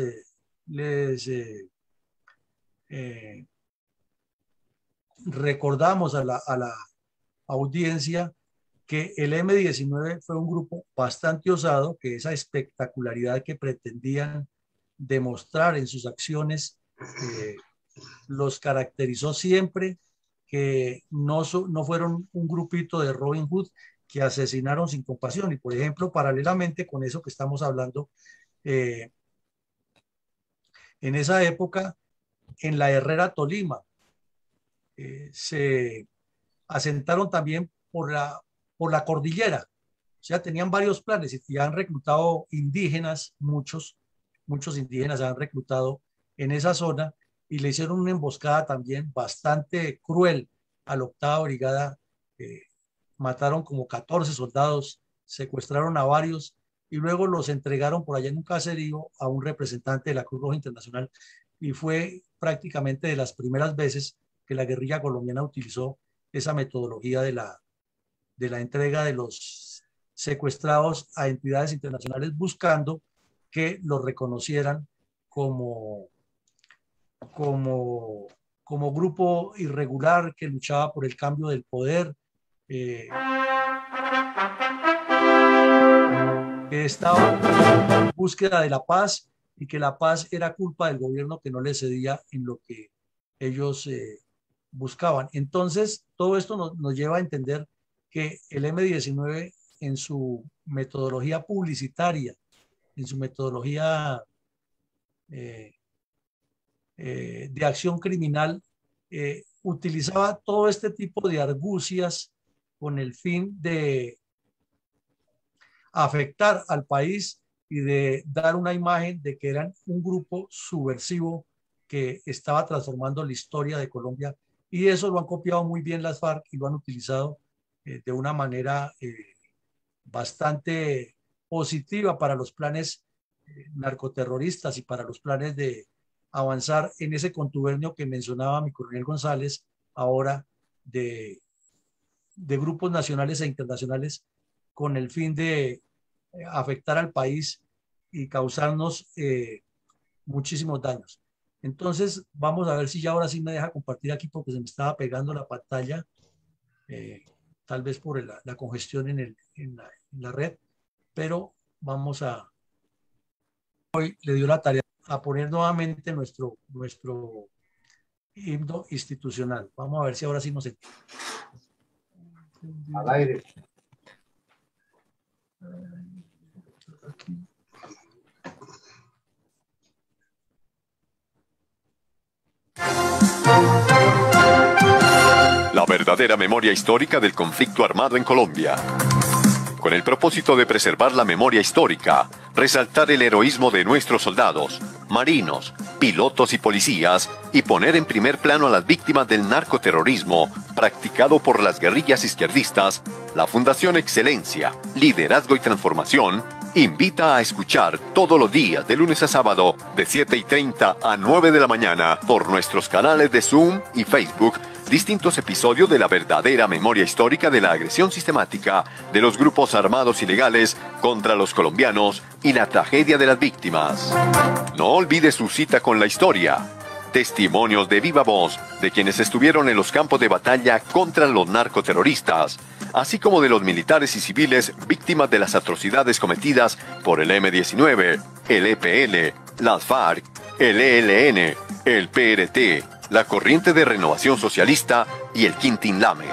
recordamos a la audiencia que el M-19 fue un grupo bastante osado, que esa espectacularidad que pretendían demostrar en sus acciones los caracterizó siempre, que no fueron un grupito de Robin Hood que asesinaron sin compasión. Y por ejemplo, paralelamente con eso que estamos hablando, en esa época, en la Herrera Tolima, se asentaron también por la cordillera. O sea, tenían varios planes y han reclutado indígenas, muchos indígenas se han reclutado en esa zona, y le hicieron una emboscada también bastante cruel a la octava brigada. Mataron como 14 soldados, secuestraron a varios, y luego los entregaron por allá en un caserío a un representante de la Cruz Roja Internacional, y fue prácticamente de las primeras veces que la guerrilla colombiana utilizó esa metodología de la entrega de los secuestrados a entidades internacionales, buscando que los reconocieran como, como, como grupo irregular que luchaba por el cambio del poder, que estaba en búsqueda de la paz, y que la paz era culpa del gobierno que no le cedía en lo que ellos buscaban. Entonces, todo esto nos lleva a entender que el M-19 en su metodología publicitaria, en su metodología eh, de acción criminal, utilizaba todo este tipo de argucias con el fin de afectar al país y de dar una imagen de que eran un grupo subversivo que estaba transformando la historia de Colombia, y eso lo han copiado muy bien las FARC y lo han utilizado de una manera bastante positiva para los planes narcoterroristas y para los planes de avanzar en ese contubernio que mencionaba mi coronel González ahora, de grupos nacionales e internacionales con el fin de afectar al país y causarnos muchísimos daños. Entonces, vamos a ver si ya ahora sí me deja compartir aquí, porque se me estaba pegando la pantalla, tal vez por la congestión en la red, pero vamos a... Hoy le dio la tarea a poner nuevamente nuestro himno institucional. Vamos a ver si ahora sí nos entiende. Al aire. Aquí. La verdadera memoria histórica del conflicto armado en Colombia. Con el propósito de preservar la memoria histórica, resaltar el heroísmo de nuestros soldados, marinos, pilotos y policías, y poner en primer plano a las víctimas del narcoterrorismo practicado por las guerrillas izquierdistas, la Fundación Excelencia, Liderazgo y Transformación invita a escuchar todos los días de lunes a sábado de 7:30 a 9 de la mañana por nuestros canales de Zoom y Facebook distintos episodios de la verdadera memoria histórica de la agresión sistemática de los grupos armados ilegales contra los colombianos y la tragedia de las víctimas. No olvide su cita con la historia. Testimonios de viva voz de quienes estuvieron en los campos de batalla contra los narcoterroristas, así como de los militares y civiles víctimas de las atrocidades cometidas por el M-19, el EPL, las FARC, el ELN, el PRT, la Corriente de Renovación Socialista y el Quintín Lame.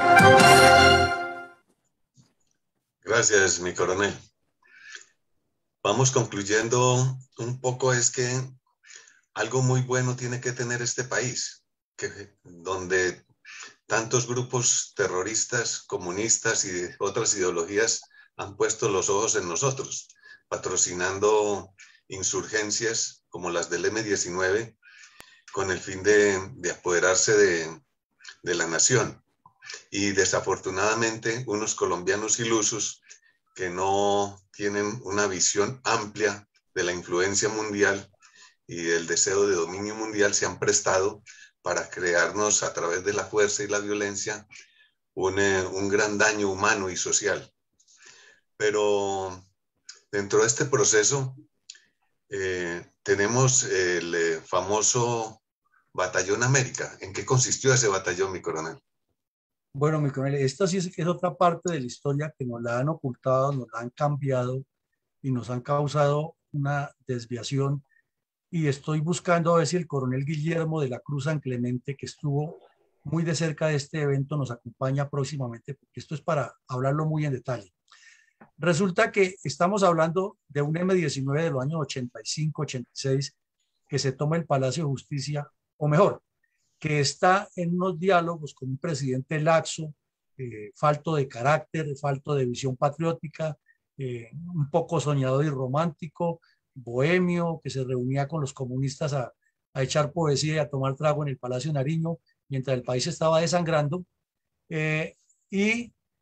Gracias, mi coronel. Vamos concluyendo un poco, es que algo muy bueno tiene que tener este país, donde tantos grupos terroristas, comunistas y de otras ideologías han puesto los ojos en nosotros, patrocinando insurgencias como las del M-19 con el fin de apoderarse de la nación. Y desafortunadamente unos colombianos ilusos que no tienen una visión amplia de la influencia mundial y el deseo de dominio mundial se han prestado para crearnos a través de la fuerza y la violencia un gran daño humano y social. Pero dentro de este proceso tenemos el famoso Batallón América. ¿En qué consistió ese batallón, mi coronel? Bueno, mi coronel, esta sí es otra parte de la historia que nos la han ocultado, nos la han cambiado y nos han causado una desviación. Y estoy buscando a ver si el coronel Guillermo de la Cruz San Clemente, que estuvo muy de cerca de este evento, nos acompaña próximamente, porque esto es para hablarlo muy en detalle. Resulta que estamos hablando de un M-19 de los años 85, 86, que se toma el Palacio de Justicia, o mejor, que está en unos diálogos con un presidente laxo, falto de carácter, falto de visión patriótica, un poco soñador y romántico, bohemio, que se reunía con los comunistas a echar poesía y a tomar trago en el Palacio Nariño, mientras el país estaba desangrando, y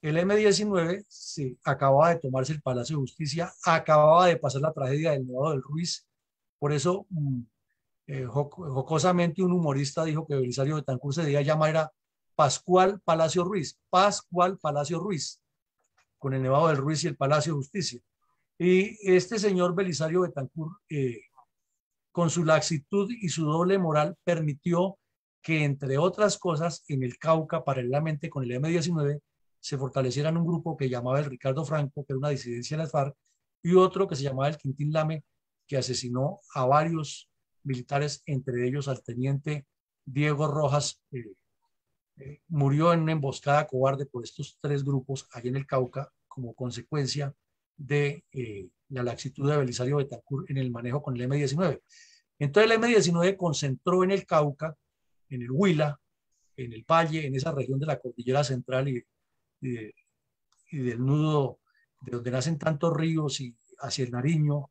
el M-19 acababa de tomarse el Palacio de Justicia, acababa de pasar la tragedia del Nevado del Ruiz. Por eso, jocosamente, un humorista dijo que Belisario Betancur se debía llamar era Pascual Palacio Ruiz, Pascual Palacio Ruiz, con el Nevado del Ruiz y el Palacio de Justicia. Y este señor Belisario Betancur, con su laxitud y su doble moral, permitió que, entre otras cosas, en el Cauca, paralelamente con el M-19, se fortalecieran un grupo que llamaba el Ricardo Franco, que era una disidencia de las FARC, y otro que se llamaba el Quintín Lame, que asesinó a varios militares, entre ellos al teniente Diego Rojas. Murió en una emboscada cobarde por estos tres grupos allí en el Cauca, como consecuencia de la laxitud de Belisario Betancur en el manejo con el M-19. Entonces el M-19 concentró en el Cauca, en el Huila, en el Valle, en esa región de la cordillera central y del nudo de donde nacen tantos ríos y hacia el Nariño,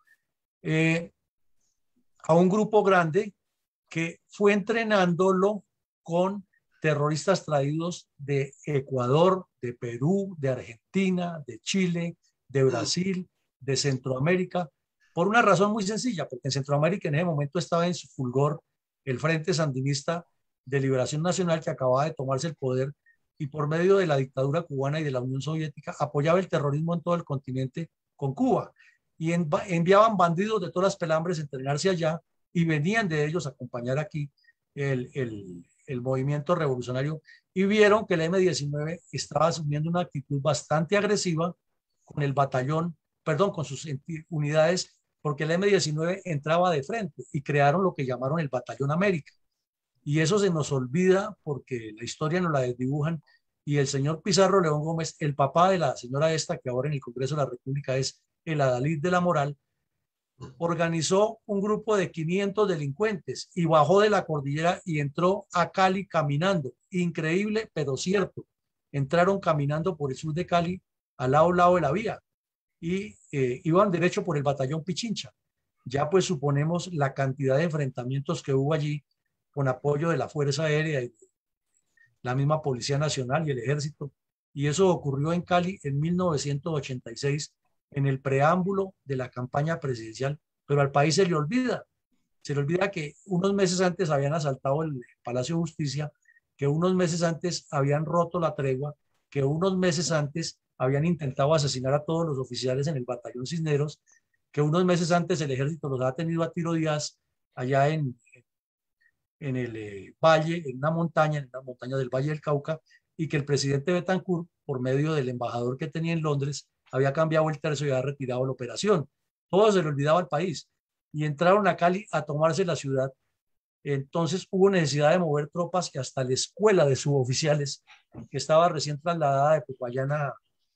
a un grupo grande que fue entrenándolo con terroristas traídos de Ecuador, de Perú, de Argentina, de Chile, de Brasil, de Centroamérica, por una razón muy sencilla, porque en Centroamérica en ese momento estaba en su fulgor el Frente Sandinista de Liberación Nacional, que acababa de tomarse el poder y por medio de la dictadura cubana y de la Unión Soviética apoyaba el terrorismo en todo el continente con Cuba y enviaban bandidos de todas las pelambres a entrenarse allá y venían de ellos a acompañar aquí el movimiento revolucionario y vieron que el M-19 estaba asumiendo una actitud bastante agresiva con el batallón, perdón, con sus unidades, porque el M-19 entraba de frente y crearon lo que llamaron el Batallón América. Y eso se nos olvida porque la historia nos la desdibujan y el señor Pizarro León Gómez, el papá de la señora esta que ahora en el Congreso de la República es el adalid de la moral, organizó un grupo de 500 delincuentes y bajó de la cordillera y entró a Cali caminando. Increíble, pero cierto. Entraron caminando por el sur de Cali, al lado de la vía, y iban derecho por el batallón Pichincha. Ya pues suponemos la cantidad de enfrentamientos que hubo allí con apoyo de la Fuerza Aérea y la misma Policía Nacional y el Ejército. Y eso ocurrió en Cali en 1986, en el preámbulo de la campaña presidencial, pero al país se le olvida que unos meses antes habían asaltado el Palacio de Justicia, que unos meses antes habían roto la tregua, que unos meses antes habían intentado asesinar a todos los oficiales en el batallón Cisneros, que unos meses antes el ejército los ha tenido a tiro díaz allá en el valle, en una montaña del Valle del Cauca, y que el presidente Betancur, por medio del embajador que tenía en Londres, había cambiado el tercio y había retirado la operación. Todo se le olvidaba al país. Y entraron a Cali a tomarse la ciudad. Entonces hubo necesidad de mover tropas y hasta la escuela de suboficiales, que estaba recién trasladada de Popayán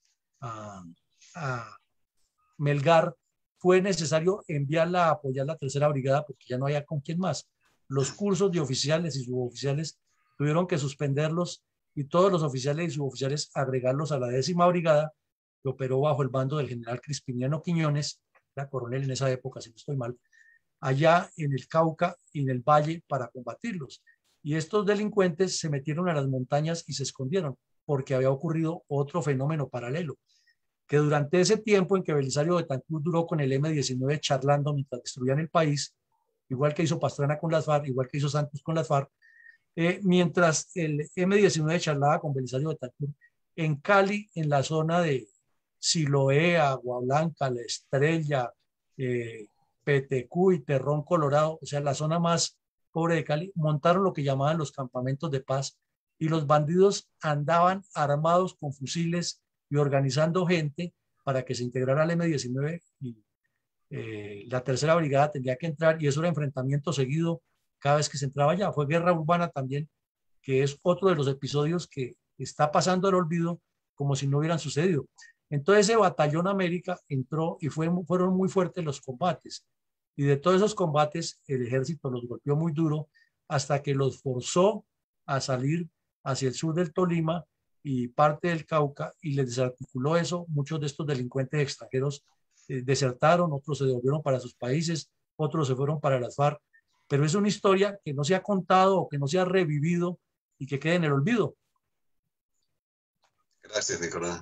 a Melgar, fue necesario enviarla a apoyar la tercera brigada porque ya no había con quién más. Los cursos de oficiales y suboficiales tuvieron que suspenderlos y todos los oficiales y suboficiales agregarlos a la 10ª brigada, que operó bajo el mando del general Crispiniano Quiñones, era coronel en esa época, si no estoy mal, allá en el Cauca y en el Valle para combatirlos. Y estos delincuentes se metieron a las montañas y se escondieron porque había ocurrido otro fenómeno paralelo, que durante ese tiempo en que Belisario Betancur duró con el M-19 charlando mientras destruían el país, igual que hizo Pastrana con las FARC, igual que hizo Santos con las FARC, mientras el M-19 charlaba con Belisario Betancur, en Cali, en la zona de Siloé, Agua Blanca, La Estrella, Petecuy, Terrón Colorado, o sea, la zona más pobre de Cali, montaron lo que llamaban los campamentos de paz y los bandidos andaban armados con fusiles y organizando gente para que se integrara al M-19 y la tercera brigada tendría que entrar y eso era enfrentamiento seguido cada vez que se entraba allá. Fue guerra urbana también, que es otro de los episodios que está pasando al olvido como si no hubieran sucedido. Entonces ese batallón América entró y fueron muy fuertes los combates. Y de todos esos combates el ejército los golpeó muy duro hasta que los forzó a salir hacia el sur del Tolima y parte del Cauca y les desarticuló eso. Muchos de estos delincuentes extranjeros desertaron, otros se devolvieron para sus países, otros se fueron para las FARC. Pero es una historia que no se ha contado o que no se ha revivido y que queda en el olvido. Gracias, mi coronel.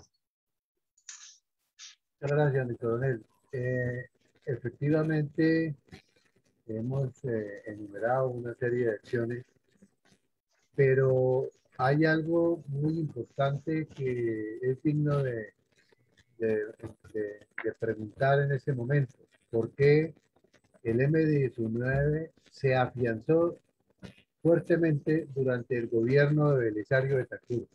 Muchas gracias, mi coronel. Efectivamente, hemos enumerado una serie de acciones, pero hay algo muy importante que es digno de, de preguntar en este momento. ¿Por qué el M-19 se afianzó fuertemente durante el gobierno de Belisario Betancur?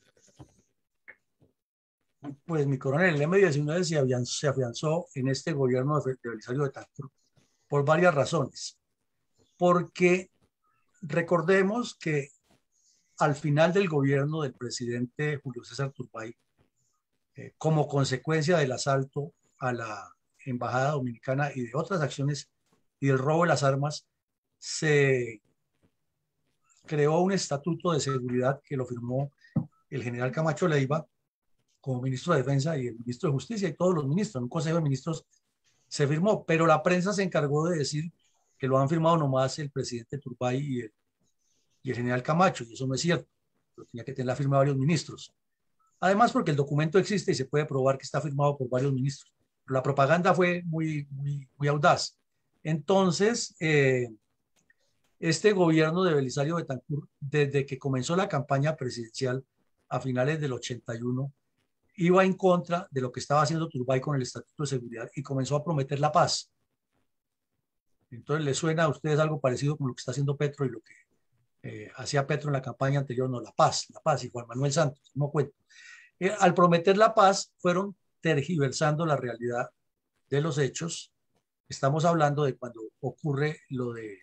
Pues mi coronel, el M-19 se afianzó en este gobierno de Belisario Betancur por varias razones. Porque recordemos que al final del gobierno del presidente Julio César Turbay, como consecuencia del asalto a la embajada dominicana y de otras acciones y del robo de las armas, se creó un estatuto de seguridad que lo firmó el general Camacho Leiva como ministro de Defensa y el ministro de Justicia y todos los ministros. En un consejo de ministros se firmó, pero la prensa se encargó de decir que lo han firmado nomás el presidente Turbay y el general Camacho, y eso no es cierto. Pero tenía que tener la firma de varios ministros. Además, porque el documento existe y se puede probar que está firmado por varios ministros. Pero la propaganda fue muy audaz. Entonces, este gobierno de Belisario Betancur, desde que comenzó la campaña presidencial a finales del 81, iba en contra de lo que estaba haciendo Turbay con el Estatuto de Seguridad y comenzó a prometer la paz. Entonces, ¿les suena a ustedes algo parecido con lo que está haciendo Petro y lo que hacía Petro en la campaña anterior? No, la paz, y Juan Manuel Santos, no cuento. Al prometer la paz, fueron tergiversando la realidad de los hechos. Estamos hablando de cuando ocurre lo de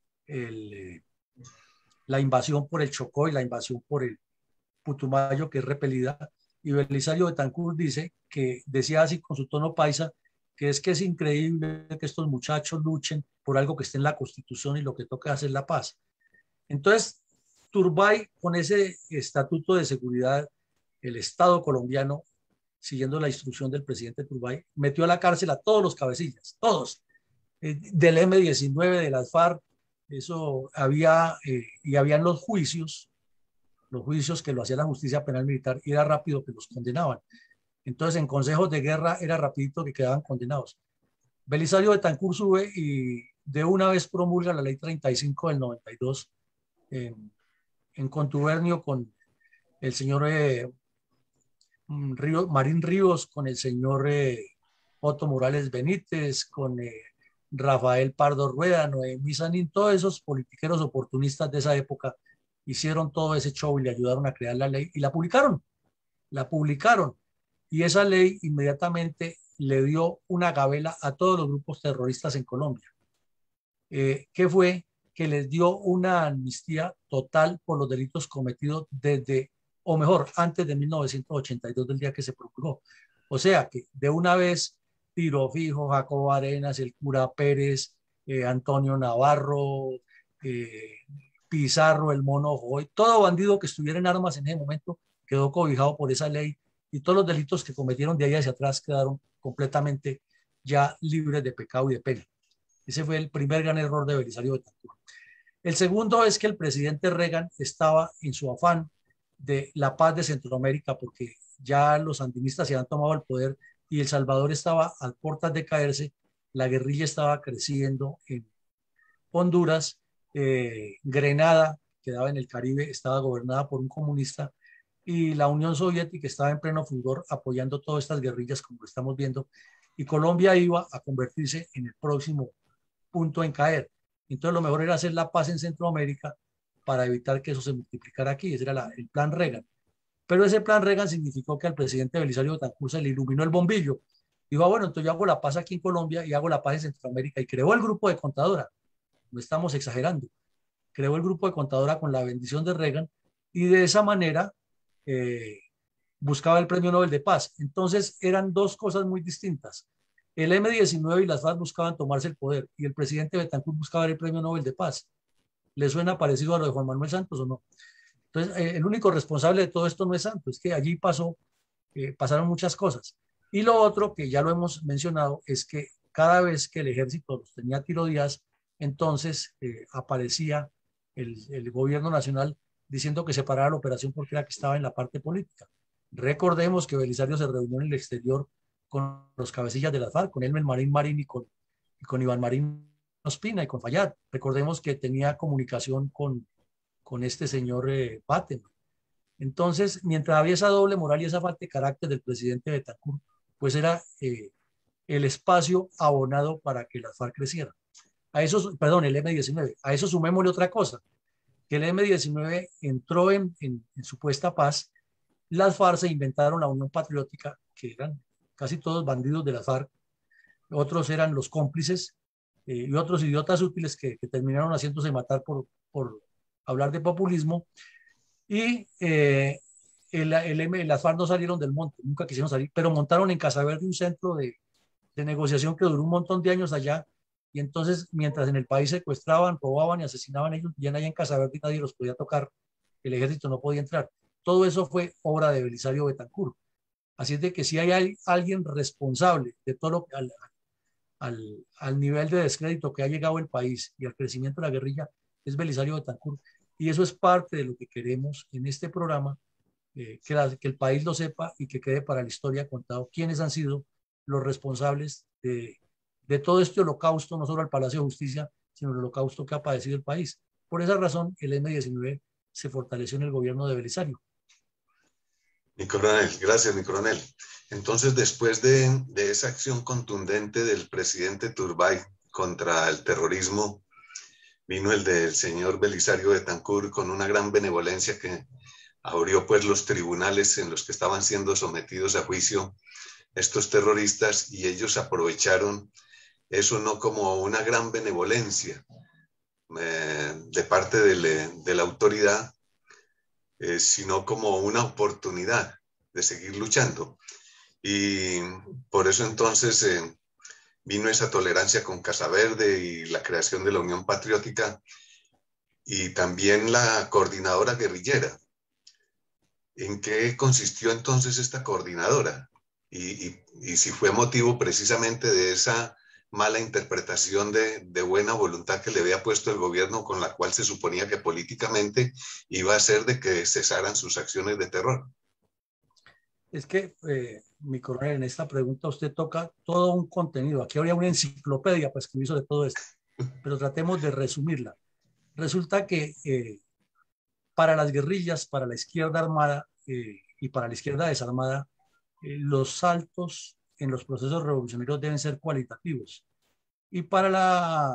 la invasión por el Chocó y la invasión por el Putumayo, que es repelida, y Belisario Betancur dice que decía así con su tono paisa, que es increíble que estos muchachos luchen por algo que esté en la Constitución y lo que toca hacer la paz. Entonces, Turbay, con ese estatuto de seguridad, el Estado colombiano, siguiendo la instrucción del presidente Turbay, metió a la cárcel a todos los cabecillas, todos, del M-19, de las FARC, eso había, y habían los juicios que lo hacía la justicia penal militar, y era rápido que los condenaban. Entonces, en consejos de guerra era rapidito que quedaban condenados. Belisario Betancur sube y de una vez promulga la ley 35 del 92 en contubernio con el señor Marín Ríos, con el señor Otto Morales Benítez, con Rafael Pardo Rueda, Noemí Sanín, todos esos politiqueros oportunistas de esa época hicieron todo ese show y le ayudaron a crear la ley y la publicaron. Y esa ley inmediatamente le dio una gabela a todos los grupos terroristas en Colombia. ¿Qué fue? Que les dio una amnistía total por los delitos cometidos desde, o mejor, antes de 1982, del día que se promulgó. O sea que de una vez Tiro Fijo, Jacobo Arenas, el cura Pérez, Antonio Navarro, Pizarro, el Mono Joy, todo bandido que estuviera en armas en ese momento quedó cobijado por esa ley, y todos los delitos que cometieron de ahí hacia atrás quedaron completamente ya libres de pecado y de pena. Ese fue el primer gran error de Belisario Betancur. El segundo es que el presidente Reagan estaba en su afán de la paz de Centroamérica, porque ya los sandinistas se habían tomado el poder y El Salvador estaba a puertas de caerse, la guerrilla estaba creciendo en Honduras, Grenada, que quedaba en el Caribe, estaba gobernada por un comunista, y la Unión Soviética estaba en pleno fulgor apoyando todas estas guerrillas, como lo estamos viendo, y Colombia iba a convertirse en el próximo punto en caer. Entonces lo mejor era hacer la paz en Centroamérica para evitar que eso se multiplicara aquí. Ese era el plan Reagan. Pero ese plan Reagan significó que al presidente Belisario Betancur se le iluminó el bombillo. Dijo, bueno, entonces yo hago la paz aquí en Colombia y hago la paz en Centroamérica, y creó el grupo de Contadora. No estamos exagerando. Creó el grupo de Contadora con la bendición de Reagan, y de esa manera buscaba el premio Nobel de Paz. Entonces eran dos cosas muy distintas. El M-19 y las FARC buscaban tomarse el poder, y el presidente Betancur buscaba el premio Nobel de Paz. ¿Le suena parecido a lo de Juan Manuel Santos o no? Entonces, el único responsable de todo esto no es Santos, es que allí pasaron muchas cosas. Y lo otro, que ya lo hemos mencionado, es que cada vez que el ejército los tenía tirodeados, entonces aparecía el gobierno nacional diciendo que se parara la operación porque era que estaba en la parte política. Recordemos que Belisario se reunió en el exterior con los cabecillas de la FARC, con Elmer Marín Marín y con Iván Marín Ospina y con Fayad. Recordemos que tenía comunicación con este señor Bateman. Entonces, mientras había esa doble moral y esa falta de carácter del presidente Betancur, pues era el espacio abonado para que las FARC crecieran. A eso, perdón, el M-19. A eso sumémosle otra cosa, que el M-19 entró en supuesta paz. Las FARC se inventaron la Unión Patriótica, que eran casi todos bandidos de las FARC, otros eran los cómplices y otros idiotas útiles que terminaron haciéndose matar por hablar de populismo. Y las FARC no salieron del monte, nunca quisieron salir, pero montaron en Casaverde un centro de negociación que duró un montón de años allá. Y entonces, mientras en el país secuestraban, robaban y asesinaban, ellos vivían allá en Casaverde y nadie los podía tocar, el ejército no podía entrar. Todo eso fue obra de Belisario Betancur. Así es de que si hay alguien responsable de todo lo que al nivel de descrédito que ha llegado el país y al crecimiento de la guerrilla, es Belisario Betancur. Y eso es parte de lo que queremos en este programa, que el país lo sepa y que quede para la historia contado quiénes han sido los responsables de todo este holocausto, no solo al Palacio de Justicia, sino el holocausto que ha padecido el país. Por esa razón, el M-19 se fortaleció en el gobierno de Belisario. Mi coronel, gracias, mi coronel. Entonces, después de esa acción contundente del presidente Turbay contra el terrorismo, vino el del señor Belisario Betancur con una gran benevolencia que abrió pues los tribunales en los que estaban siendo sometidos a juicio estos terroristas, y ellos aprovecharon eso no como una gran benevolencia de parte de la autoridad, sino como una oportunidad de seguir luchando. Y por eso entonces vino esa tolerancia con Casaverde y la creación de la Unión Patriótica y también la coordinadora guerrillera. ¿En qué consistió entonces esta coordinadora? Y si fue motivo precisamente de esa mala interpretación de buena voluntad que le había puesto el gobierno, con la cual se suponía que políticamente iba a hacer de que cesaran sus acciones de terror. Es que, mi coronel, en esta pregunta usted toca todo un contenido. Aquí habría una enciclopedia para escribir sobre todo esto, pero tratemos de resumirla. Resulta que para las guerrillas, para la izquierda armada y para la izquierda desarmada, los saltos en los procesos revolucionarios deben ser cualitativos. Y para la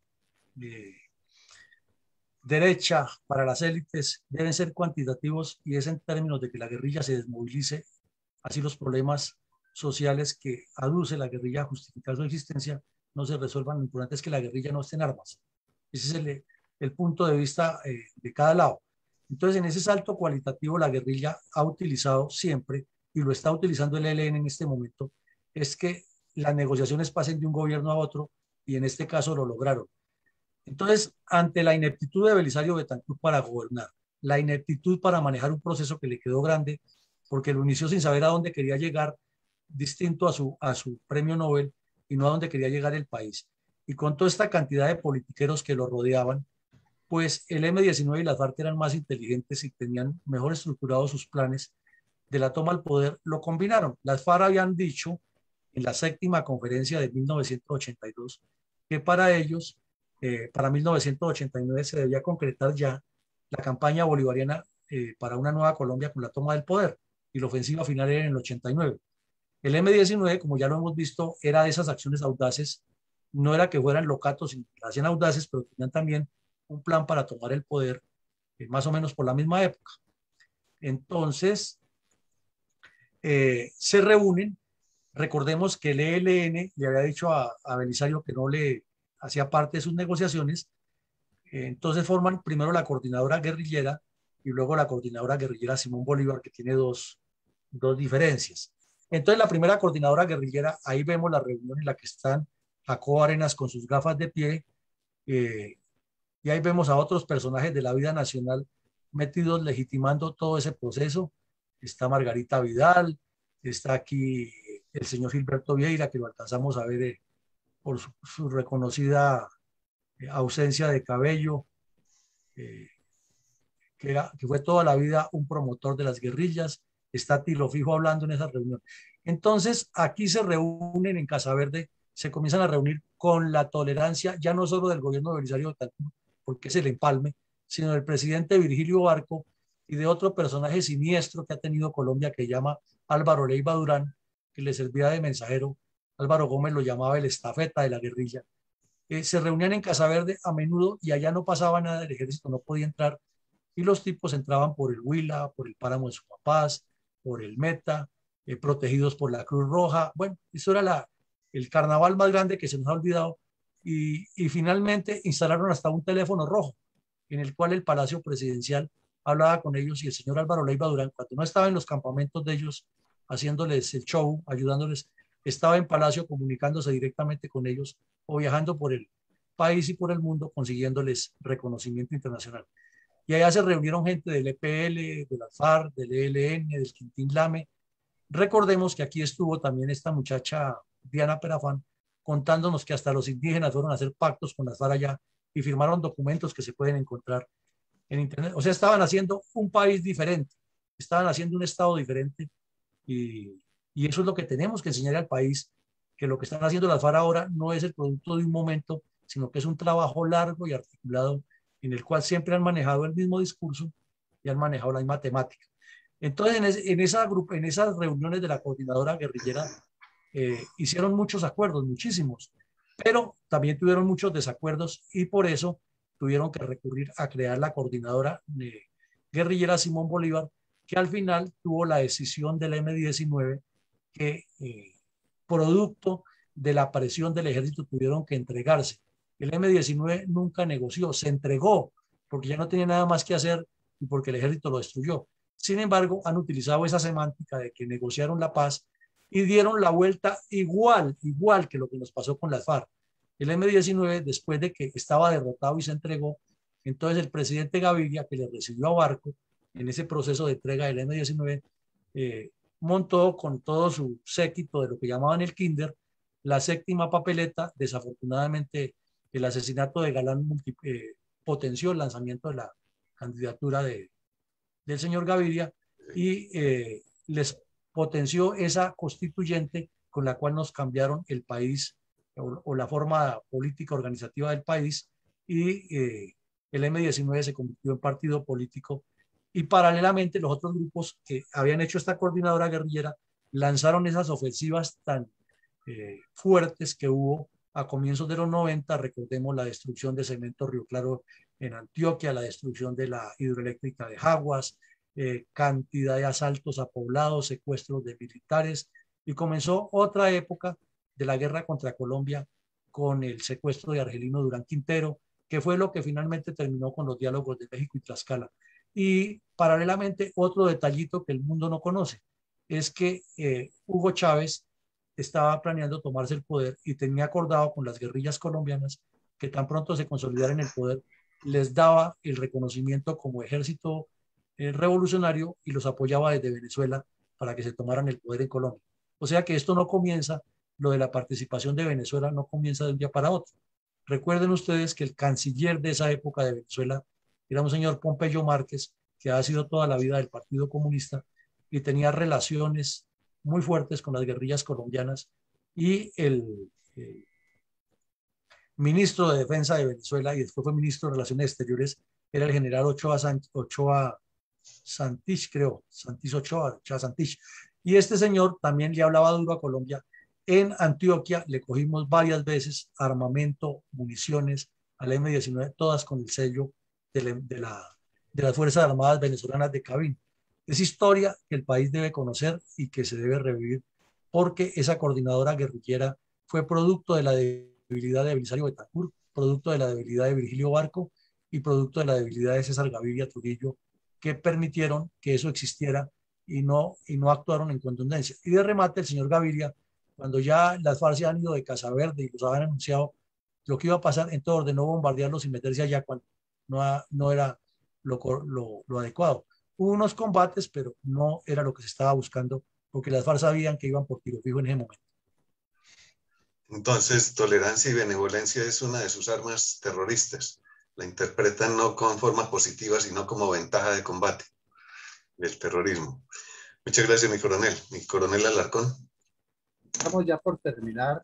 derecha, para las élites, deben ser cuantitativos, y es en términos de que la guerrilla se desmovilice, así los problemas sociales que aduce la guerrilla a justificar su existencia no se resuelvan. Lo importante es que la guerrilla no esté en armas. Ese es el punto de vista de cada lado. Entonces, en ese salto cualitativo, la guerrilla ha utilizado siempre, y lo está utilizando el ELN en este momento, es que las negociaciones pasen de un gobierno a otro, y en este caso lo lograron. Entonces, ante la ineptitud de Belisario Betancur para gobernar, la ineptitud para manejar un proceso que le quedó grande, porque lo inició sin saber a dónde quería llegar, distinto a su premio Nobel, y no a dónde quería llegar el país. Y con toda esta cantidad de politiqueros que lo rodeaban, pues el M-19 y las FARC eran más inteligentes y tenían mejor estructurados sus planes de la toma al poder. Lo combinaron. Las FARC habían dicho en la séptima conferencia de 1982 que para ellos, para 1989, se debía concretar ya la campaña bolivariana para una nueva Colombia con la toma del poder, y la ofensiva final era en el 89. El M-19, como ya lo hemos visto, era de esas acciones audaces. No era que fueran locatos, sino que hacían audaces, pero tenían también un plan para tomar el poder más o menos por la misma época. Entonces, se reúnen. Recordemos que el ELN le había dicho a Belisario que no le hacía parte de sus negociaciones. Entonces forman primero la coordinadora guerrillera y luego la coordinadora guerrillera Simón Bolívar, que tiene dos diferencias. Entonces, la primera coordinadora guerrillera, ahí vemos la reunión en la que están Jacobo Arenas con sus gafas de pie, y ahí vemos a otros personajes de la vida nacional metidos legitimando todo ese proceso. Está Margarita Vidal, está aquí el señor Gilberto Vieira, que lo alcanzamos a ver por su reconocida ausencia de cabello, que fue toda la vida un promotor de las guerrillas. está Tilo Fijo hablando en esa reunión. Entonces, aquí se reúnen en Casa Verde, se comienzan a reunir con la tolerancia, ya no solo del gobierno de Belisario Betancur, porque es el empalme, sino del presidente Virgilio Barco y de otro personaje siniestro que ha tenido Colombia que llama Álvaro Leiva Durán, que le servía de mensajero. Álvaro Gómez lo llamaba el estafeta de la guerrilla. Se reunían en Casa Verde a menudo y allá no pasaba nada, el ejército no podía entrar y los tipos entraban por el Huila, por el páramo de Sumapaz, por el Meta, protegidos por la Cruz Roja. Bueno, eso era el carnaval más grande que se nos ha olvidado y finalmente instalaron hasta un teléfono rojo en el cual el Palacio Presidencial hablaba con ellos y el señor Álvaro Leiva Durán, cuando no estaba en los campamentos de ellos haciéndoles el show, ayudándoles, estaba en Palacio comunicándose directamente con ellos o viajando por el país y por el mundo consiguiéndoles reconocimiento internacional. Y allá se reunieron gente del EPL, de la FARC, del ELN, del Quintín Lame. Recordemos que aquí estuvo también esta muchacha Diana Perafán contándonos que hasta los indígenas fueron a hacer pactos con las FARC allá y firmaron documentos que se pueden encontrar en internet. O sea, estaban haciendo un país diferente, estaban haciendo un Estado diferente y eso es lo que tenemos que enseñar al país, que lo que están haciendo las FARC ahora no es el producto de un momento, sino que es un trabajo largo y articulado en el cual siempre han manejado el mismo discurso y han manejado la misma temática. Entonces, en esas reuniones de la coordinadora guerrillera hicieron muchos acuerdos, muchísimos, pero también tuvieron muchos desacuerdos y por eso tuvieron que recurrir a crear la coordinadora guerrillera Simón Bolívar, que al final tuvo la decisión del M-19 que producto de la presión del ejército tuvieron que entregarse. El M-19 nunca negoció, se entregó porque ya no tenía nada más que hacer y porque el ejército lo destruyó. Sin embargo, han utilizado esa semántica de que negociaron la paz y dieron la vuelta igual que lo que nos pasó con las FARC. El M-19, después de que estaba derrotado y se entregó, entonces el presidente Gaviria, que le recibió a Barco en ese proceso de entrega del M-19, montó con todo su séquito de lo que llamaban el Kinder, la séptima papeleta. Desafortunadamente, el asesinato de Galán potenció el lanzamiento de la candidatura del señor Gaviria y les potenció esa constituyente con la cual nos cambiaron el país o la forma política organizativa del país y el M-19 se convirtió en partido político y paralelamente los otros grupos que habían hecho esta coordinadora guerrillera lanzaron esas ofensivas tan fuertes que hubo a comienzos de los 90, recordemos la destrucción de Cemento Río Claro en Antioquia, la destrucción de la hidroeléctrica de Jaguas, cantidad de asaltos a poblados, secuestros de militares, y comenzó otra época de la guerra contra Colombia con el secuestro de Argelino Durán Quintero, que fue lo que finalmente terminó con los diálogos de México y Tlaxcala. Y paralelamente, otro detallito que el mundo no conoce, es que Hugo Chávez estaba planeando tomarse el poder y tenía acordado con las guerrillas colombianas que tan pronto se consolidaran en el poder, les daba el reconocimiento como ejército revolucionario y los apoyaba desde Venezuela para que se tomaran el poder en Colombia. O sea que esto no comienza, lo de la participación de Venezuela no comienza de un día para otro. Recuerden ustedes que el canciller de esa época de Venezuela era un señor Pompeyo Márquez, que ha sido toda la vida del Partido Comunista y tenía relaciones muy fuertes con las guerrillas colombianas y el ministro de Defensa de Venezuela y después fue ministro de Relaciones Exteriores era el general Ochoa Santich, creo, Ochoa Santich. Y este señor también le hablaba duro a Colombia. En Antioquia le cogimos varias veces armamento, municiones al M-19, todas con el sello de las Fuerzas Armadas Venezolanas de Cabin. Es historia que el país debe conocer y que se debe revivir porque esa coordinadora guerrillera fue producto de la debilidad de Belisario Betancur, producto de la debilidad de Virgilio Barco y producto de la debilidad de César Gaviria Trujillo, que permitieron que eso existiera y no actuaron en contundencia. Y de remate, el señor Gaviria, cuando ya las FARC se han ido de Casa Verde y los habían anunciado lo que iba a pasar, entonces ordenó bombardearlos y meterse allá cuando no era lo adecuado. Hubo unos combates, pero no era lo que se estaba buscando, porque las FARC sabían que iban por tiro fijo en ese momento. Entonces, tolerancia y benevolencia es una de sus armas terroristas. La interpretan no con forma positiva, sino como ventaja de combate del terrorismo. Muchas gracias, mi coronel Alarcón. Estamos ya por terminar,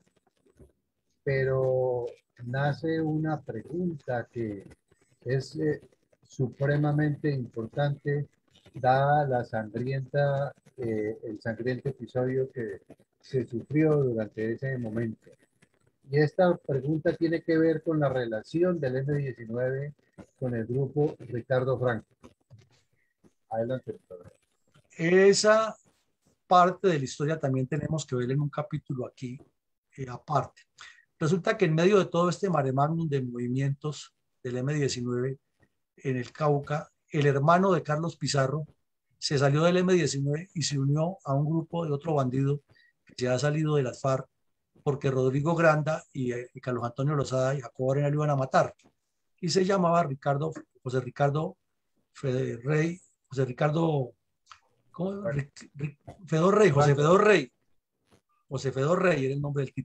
pero nace una pregunta que es supremamente importante, dada la sangrienta, el sangriento episodio que se sufrió durante ese momento. Y esta pregunta tiene que ver con la relación del M-19 con el grupo Ricardo Franco. Adelante, doctor. Esa parte de la historia también tenemos que ver en un capítulo aquí aparte. Resulta que en medio de todo este mare magnum de movimientos del M-19 en el Cauca, el hermano de Carlos Pizarro se salió del M-19 y se unió a un grupo de otro bandido que se ha salido de las FARC porque Rodrigo Granda y Carlos Antonio Lozada y Jacobo Arena lo iban a matar. Y se llamaba José Ricardo Federrey, José Ricardo, ¿cómo? Fedor Rey, José Fedor Rey. José Fedor Rey era el nombre del tipo.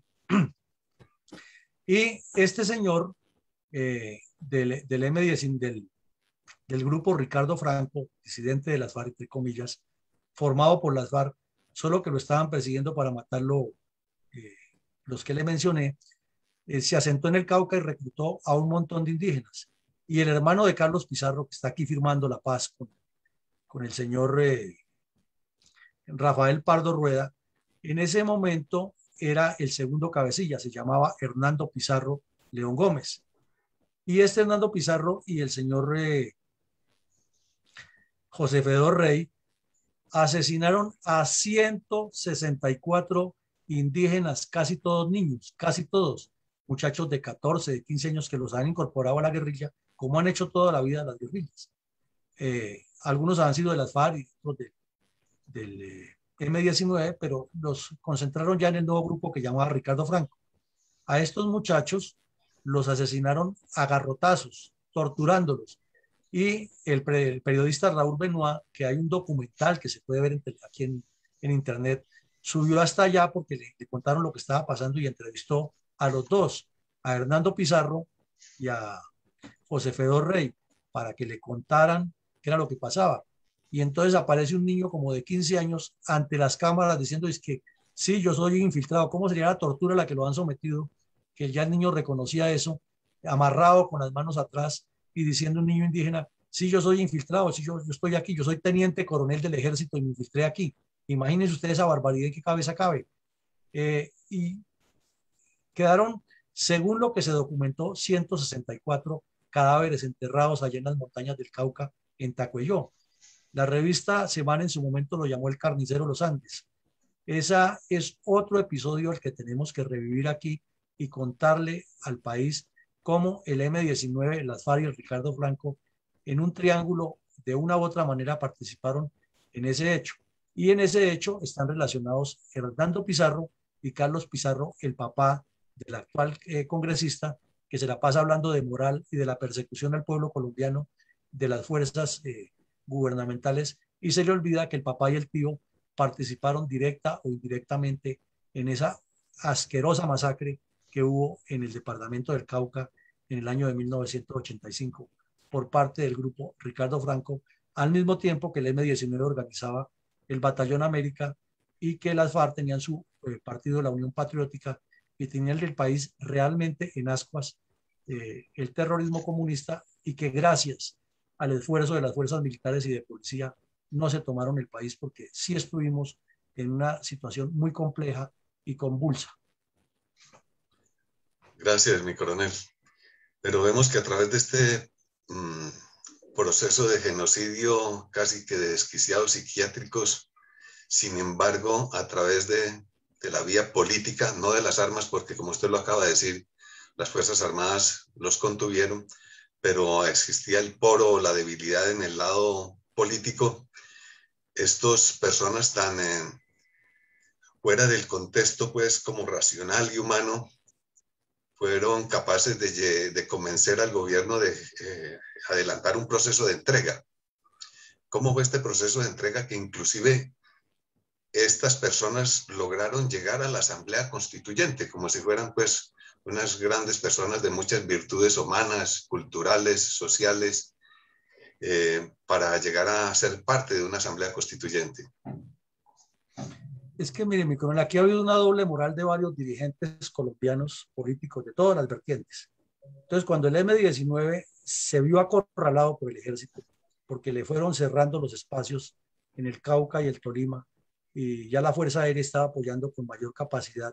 Y este señor del M19, del grupo Ricardo Franco, disidente de las FARC, entre comillas, formado por las FARC, solo que lo estaban persiguiendo para matarlo los que le mencioné, se asentó en el Cauca y reclutó a un montón de indígenas. Y el hermano de Carlos Pizarro, que está aquí firmando la paz con el señor Rafael Pardo Rueda, en ese momento era el segundo cabecilla, se llamaba Hernando Pizarro León Gómez. Y este Hernando Pizarro y el señor José Fedor Rey asesinaron a 164 indígenas, casi todos niños, casi todos, muchachos de 14, de 15 años que los han incorporado a la guerrilla, como han hecho toda la vida las guerrillas. Algunos han sido de las FARC y otros del M19, pero los concentraron ya en el nuevo grupo que llamaba Ricardo Franco. A estos muchachos los asesinaron a garrotazos, torturándolos. Y el periodista Raúl Benoit, que hay un documental que se puede ver aquí en internet, subió hasta allá porque le contaron lo que estaba pasando y entrevistó a los dos, a Hernando Pizarro y a José Fedor Rey, para que le contaran qué era lo que pasaba. Y entonces aparece un niño como de 15 años ante las cámaras diciendo es que sí, yo soy infiltrado. ¿Cómo sería la tortura a la que lo han sometido? Que ya el niño reconocía eso, amarrado con las manos atrás y diciendo un niño indígena, sí, yo soy infiltrado, sí, yo estoy aquí, yo soy teniente coronel del ejército y me infiltré aquí. Imagínense ustedes esa barbaridad, en qué cabeza cabe. Y quedaron, según lo que se documentó, 164 cadáveres enterrados allá en las montañas del Cauca, en Tacuelló. La revista Semana en su momento lo llamó el carnicero Los Andes. Esa es otro episodio al que tenemos que revivir aquí y contarle al país cómo el M19, las FARC y el Ricardo Franco, en un triángulo, de una u otra manera participaron en ese hecho. Y en ese hecho están relacionados Hernando Pizarro y Carlos Pizarro, el papá del actual congresista, que se la pasa hablando de moral y de la persecución al pueblo colombiano de las fuerzas gubernamentales, y se le olvida que el papá y el tío participaron directa o indirectamente en esa asquerosa masacre que hubo en el departamento del Cauca en el año de 1985 por parte del grupo Ricardo Franco, al mismo tiempo que el M19 organizaba el Batallón América y que las FARC tenían su partido, la Unión Patriótica, y tenían el país realmente en ascuas el terrorismo comunista, y que gracias al esfuerzo de las fuerzas militares y de policía no se tomaron el país, porque sí estuvimos en una situación muy compleja y convulsa. Gracias, mi coronel. Pero vemos que a través de este proceso de genocidio casi que de desquiciados psiquiátricos, sin embargo, a través de la vía política, no de las armas, porque como usted lo acaba de decir, las Fuerzas Armadas los contuvieron, pero existía el poro o la debilidad en el lado político. Estas personas tan fuera del contexto, pues, como racional y humano, fueron capaces de convencer al gobierno de adelantar un proceso de entrega. ¿Cómo fue este proceso de entrega que inclusive estas personas lograron llegar a la Asamblea Constituyente, como si fueran pues unas grandes personas de muchas virtudes humanas, culturales, sociales, para llegar a ser parte de una Asamblea Constituyente? Es que, mire, mi coronel, aquí ha habido una doble moral de varios dirigentes colombianos políticos de todas las vertientes. Entonces, cuando el M-19 se vio acorralado por el ejército, porque le fueron cerrando los espacios en el Cauca y el Tolima, y ya la Fuerza Aérea estaba apoyando con mayor capacidad,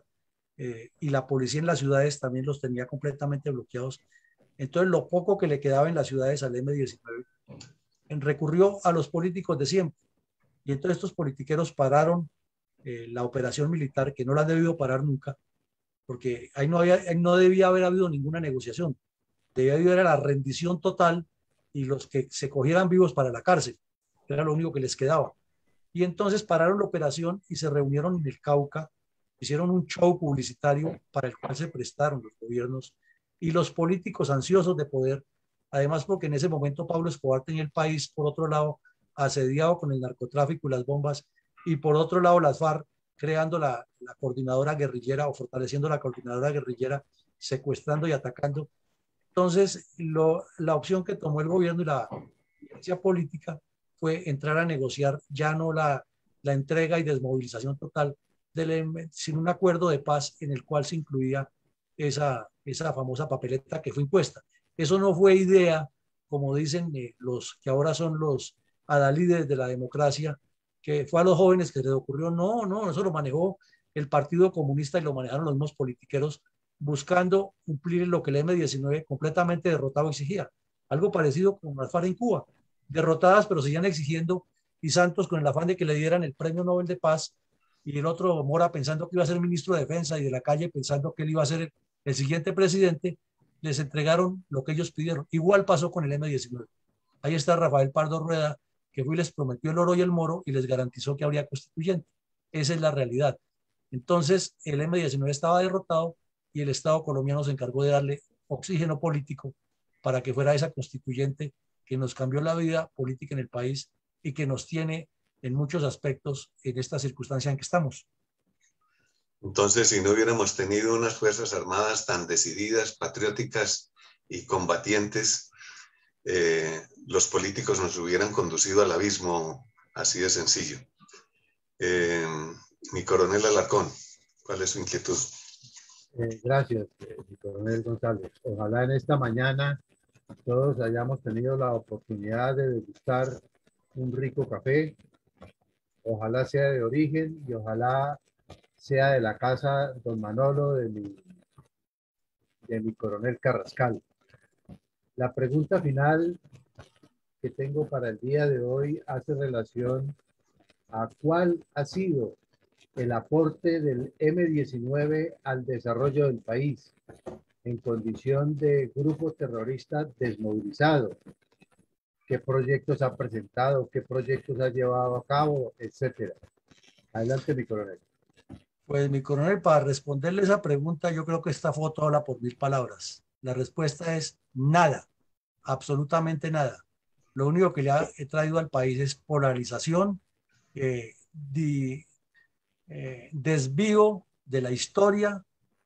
y la policía en las ciudades también los tenía completamente bloqueados. Entonces, lo poco que le quedaba en las ciudades al M-19 recurrió a los políticos de siempre. Y entonces estos politiqueros pararon la operación militar, que no la han debido parar nunca, porque ahí no debía haber habido ninguna negociación. Debía haber la rendición total y los que se cogieran vivos para la cárcel, que era lo único que les quedaba. Y entonces pararon la operación y se reunieron en el Cauca, hicieron un show publicitario para el cual se prestaron los gobiernos y los políticos ansiosos de poder, además porque en ese momento Pablo Escobar tenía el país, por otro lado, asediado con el narcotráfico y las bombas, y por otro lado las FARC creando la coordinadora guerrillera o fortaleciendo la coordinadora guerrillera, secuestrando y atacando. Entonces, la opción que tomó el gobierno y la dirigencia política fue entrar a negociar ya no la entrega y desmovilización total, sino un acuerdo de paz en el cual se incluía esa famosa papeleta que fue impuesta. Eso no fue idea, como dicen los que ahora son los adalides de la democracia, que fue a los jóvenes que les ocurrió. No, no, eso lo manejó el Partido Comunista y lo manejaron los mismos politiqueros buscando cumplir lo que el M-19 completamente derrotado exigía. Algo parecido con las FARC en Cuba, derrotadas pero seguían exigiendo, y Santos con el afán de que le dieran el Premio Nobel de Paz, y el otro Mora pensando que iba a ser ministro de Defensa, y de la Calle pensando que él iba a ser el siguiente presidente, les entregaron lo que ellos pidieron. Igual pasó con el M-19. Ahí está Rafael Pardo Rueda, que fue y les prometió el oro y el moro y les garantizó que habría constituyente. Esa es la realidad. Entonces, el M-19 estaba derrotado y el Estado colombiano se encargó de darle oxígeno político para que fuera esa constituyente que nos cambió la vida política en el país y que nos tiene en muchos aspectos en esta circunstancia en que estamos. Entonces, si no hubiéramos tenido unas Fuerzas Armadas tan decididas, patrióticas y combatientes, los políticos nos hubieran conducido al abismo, así de sencillo. Mi coronel Alarcón, ¿cuál es su inquietud? Gracias, mi coronel González. Ojalá en esta mañana todos hayamos tenido la oportunidad de degustar un rico café. Ojalá sea de origen y ojalá sea de la casa Don Manolo de mi coronel Carrascal. La pregunta final que tengo para el día de hoy hace relación a cuál ha sido el aporte del M-19 al desarrollo del país en condición de grupo terrorista desmovilizado. ¿Qué proyectos ha presentado? ¿Qué proyectos ha llevado a cabo? Etcétera. Adelante, mi coronel. Pues mi coronel, para responderle esa pregunta, yo creo que esta foto habla por 1000 palabras. La respuesta es nada, absolutamente nada. Lo único que le ha traído al país es polarización, desvío de la historia,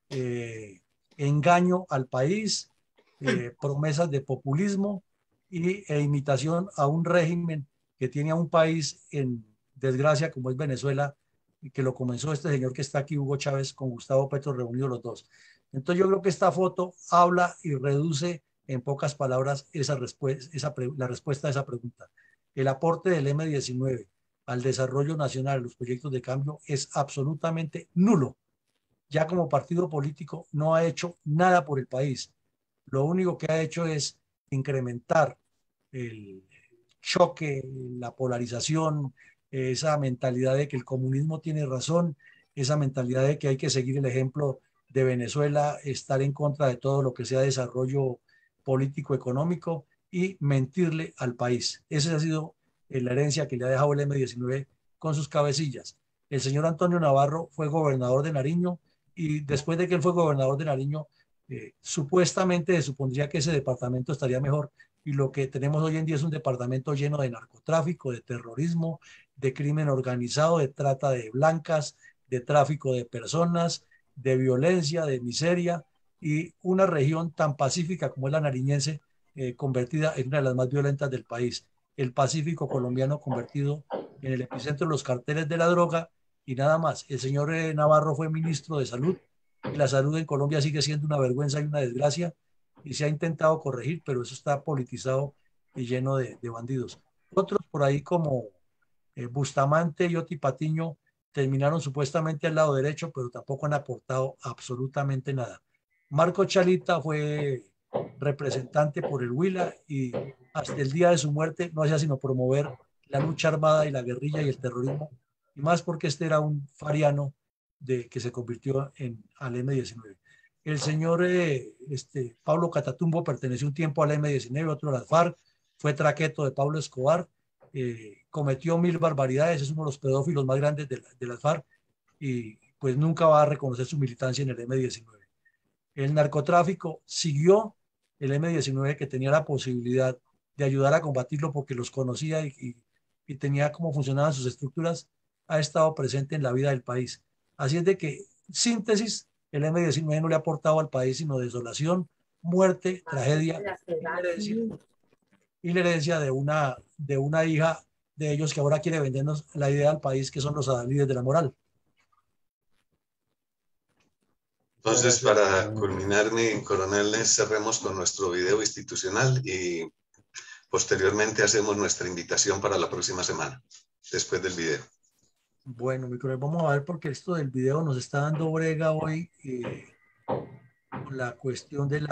engaño al país, promesas de populismo e imitación a un régimen que tiene a un país en desgracia como es Venezuela, que lo comenzó este señor que está aquí, Hugo Chávez, con Gustavo Petro, reunidos los dos. Entonces yo creo que esta foto habla y reduce en pocas palabras la respuesta a esa pregunta. El aporte del M-19 al desarrollo nacional, los proyectos de cambio, es absolutamente nulo. Ya como partido político no ha hecho nada por el país. Lo único que ha hecho es incrementar el choque, la polarización, esa mentalidad de que el comunismo tiene razón, esa mentalidad de que hay que seguir el ejemplo de Venezuela, estar en contra de todo lo que sea desarrollo político, económico y mentirle al país. Esa ha sido la herencia que le ha dejado el M-19 con sus cabecillas. El señor Antonio Navarro fue gobernador de Nariño y después de que él fue gobernador de Nariño, supuestamente se supondría que ese departamento estaría mejor, y lo que tenemos hoy en día es un departamento lleno de narcotráfico, de terrorismo, de crimen organizado, de trata de blancas, de tráfico de personas, de violencia, de miseria, y una región tan pacífica como es la nariñense, convertida en una de las más violentas del país. El Pacífico colombiano convertido en el epicentro de los carteles de la droga y nada más. El señor Navarro fue ministro de Salud, y la salud en Colombia sigue siendo una vergüenza y una desgracia, y se ha intentado corregir, pero eso está politizado y lleno de bandidos. Otros por ahí como Bustamante y Oti Patiño terminaron supuestamente al lado derecho, pero tampoco han aportado absolutamente nada. Marco Chalita fue representante por el Huila y hasta el día de su muerte no hacía sino promover la lucha armada y la guerrilla y el terrorismo, y más porque este era un fariano que se convirtió al M-19. El señor Pablo Catatumbo perteneció un tiempo al M-19, otro a las FARC, fue traqueto de Pablo Escobar, cometió 1000 barbaridades, es uno de los pedófilos más grandes de las FARC, y pues nunca va a reconocer su militancia en el M-19. El narcotráfico siguió el M-19, que tenía la posibilidad de ayudar a combatirlo porque los conocía y tenía cómo funcionaban sus estructuras, ha estado presente en la vida del país. Así es de que, síntesis, el M-19 no le ha aportado al país sino desolación, muerte, tragedia y la herencia de una hija de ellos que ahora quiere vendernos la idea al país, que son los adalides de la moral. Entonces, para culminar, mi coronel, cerremos con nuestro video institucional y posteriormente hacemos nuestra invitación para la próxima semana, después del video. Bueno, mi coronel, vamos a ver, porque esto del video nos está dando brega hoy, con la cuestión de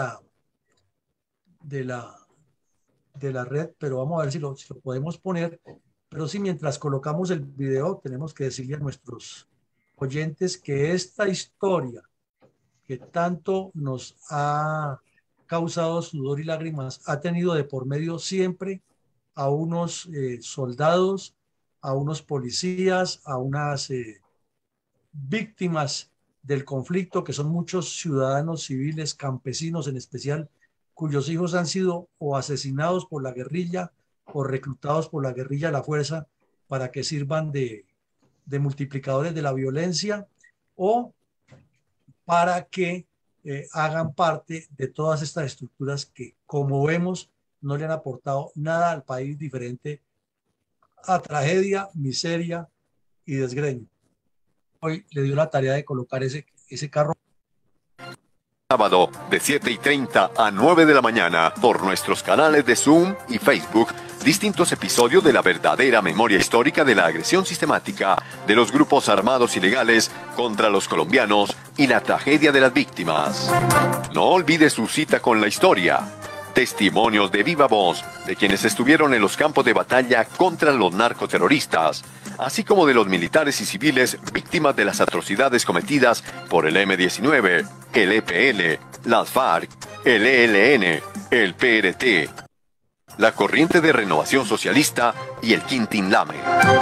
la red, pero vamos a ver si lo podemos poner. Pero sí, mientras colocamos el video, tenemos que decirle a nuestros oyentes que esta historia que tanto nos ha causado sudor y lágrimas ha tenido de por medio siempre a unos soldados, a unos policías, a unas víctimas del conflicto, que son muchos ciudadanos civiles, campesinos en especial, cuyos hijos han sido o asesinados por la guerrilla o reclutados por la guerrilla a la fuerza para que sirvan de multiplicadores de la violencia, o para que hagan parte de todas estas estructuras que, como vemos, no le han aportado nada al país, diferente a tragedia, miseria y desgreño. Hoy le dio la tarea de colocar ese carro. Sábado de 7:30 a 9 de la mañana por nuestros canales de Zoom y Facebook, distintos episodios de la verdadera memoria histórica de la agresión sistemática de los grupos armados ilegales contra los colombianos y la tragedia de las víctimas. No olvide su cita con la historia. Testimonios de viva voz de quienes estuvieron en los campos de batalla contra los narcoterroristas, así como de los militares y civiles víctimas de las atrocidades cometidas por el M-19, el EPL, las FARC, el ELN, el PRT, la Corriente de Renovación Socialista y el Quintín-Lame.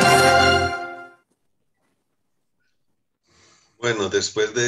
Bueno, después de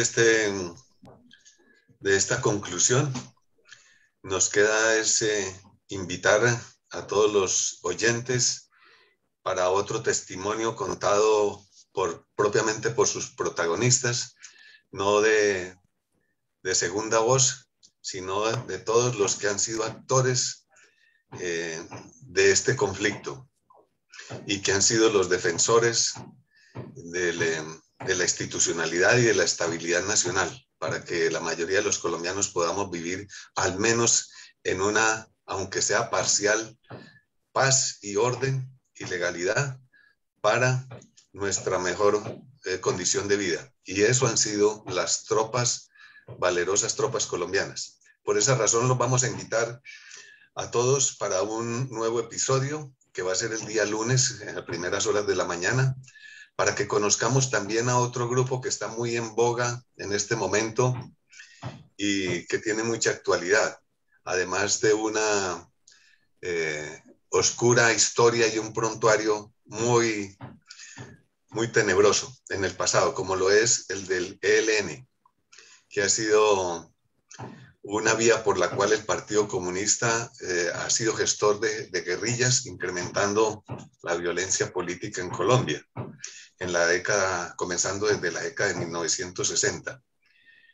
esta conclusión, nos queda invitar a todos los oyentes para otro testimonio contado propiamente por sus protagonistas, no de segunda voz, sino de todos los que han sido actores de este conflicto y que han sido los defensores de la institucionalidad y de la estabilidad nacional, para que la mayoría de los colombianos podamos vivir al menos en una, aunque sea parcial, paz y orden y legalidad para nuestra mejor condición de vida. Y eso han sido las valerosas tropas colombianas. Por esa razón los vamos a invitar a todos para un nuevo episodio que va a ser el día lunes, en las primeras horas de la mañana, para que conozcamos también a otro grupo que está muy en boga en este momento y que tiene mucha actualidad, además de una oscura historia y un prontuario muy, muy tenebroso en el pasado, como lo es el del ELN, que ha sido una vía por la cual el Partido Comunista ha sido gestor de guerrillas, incrementando la violencia política en Colombia, comenzando desde la década de 1960.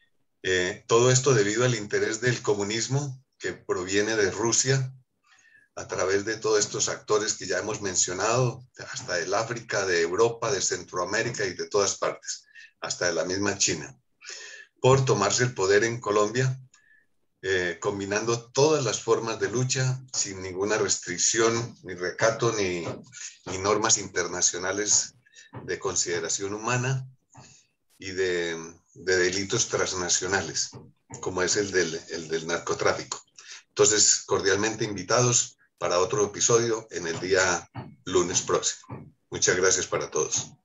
Todo esto debido al interés del comunismo, que proviene de Rusia, a través de todos estos actores que ya hemos mencionado, hasta del África, de Europa, de Centroamérica y de todas partes, hasta de la misma China, por tomarse el poder en Colombia, combinando todas las formas de lucha sin ninguna restricción, ni recato, ni normas internacionales de consideración humana y de delitos transnacionales, como es el del narcotráfico. Entonces, cordialmente invitados para otro episodio en el día lunes próximo. Muchas gracias para todos.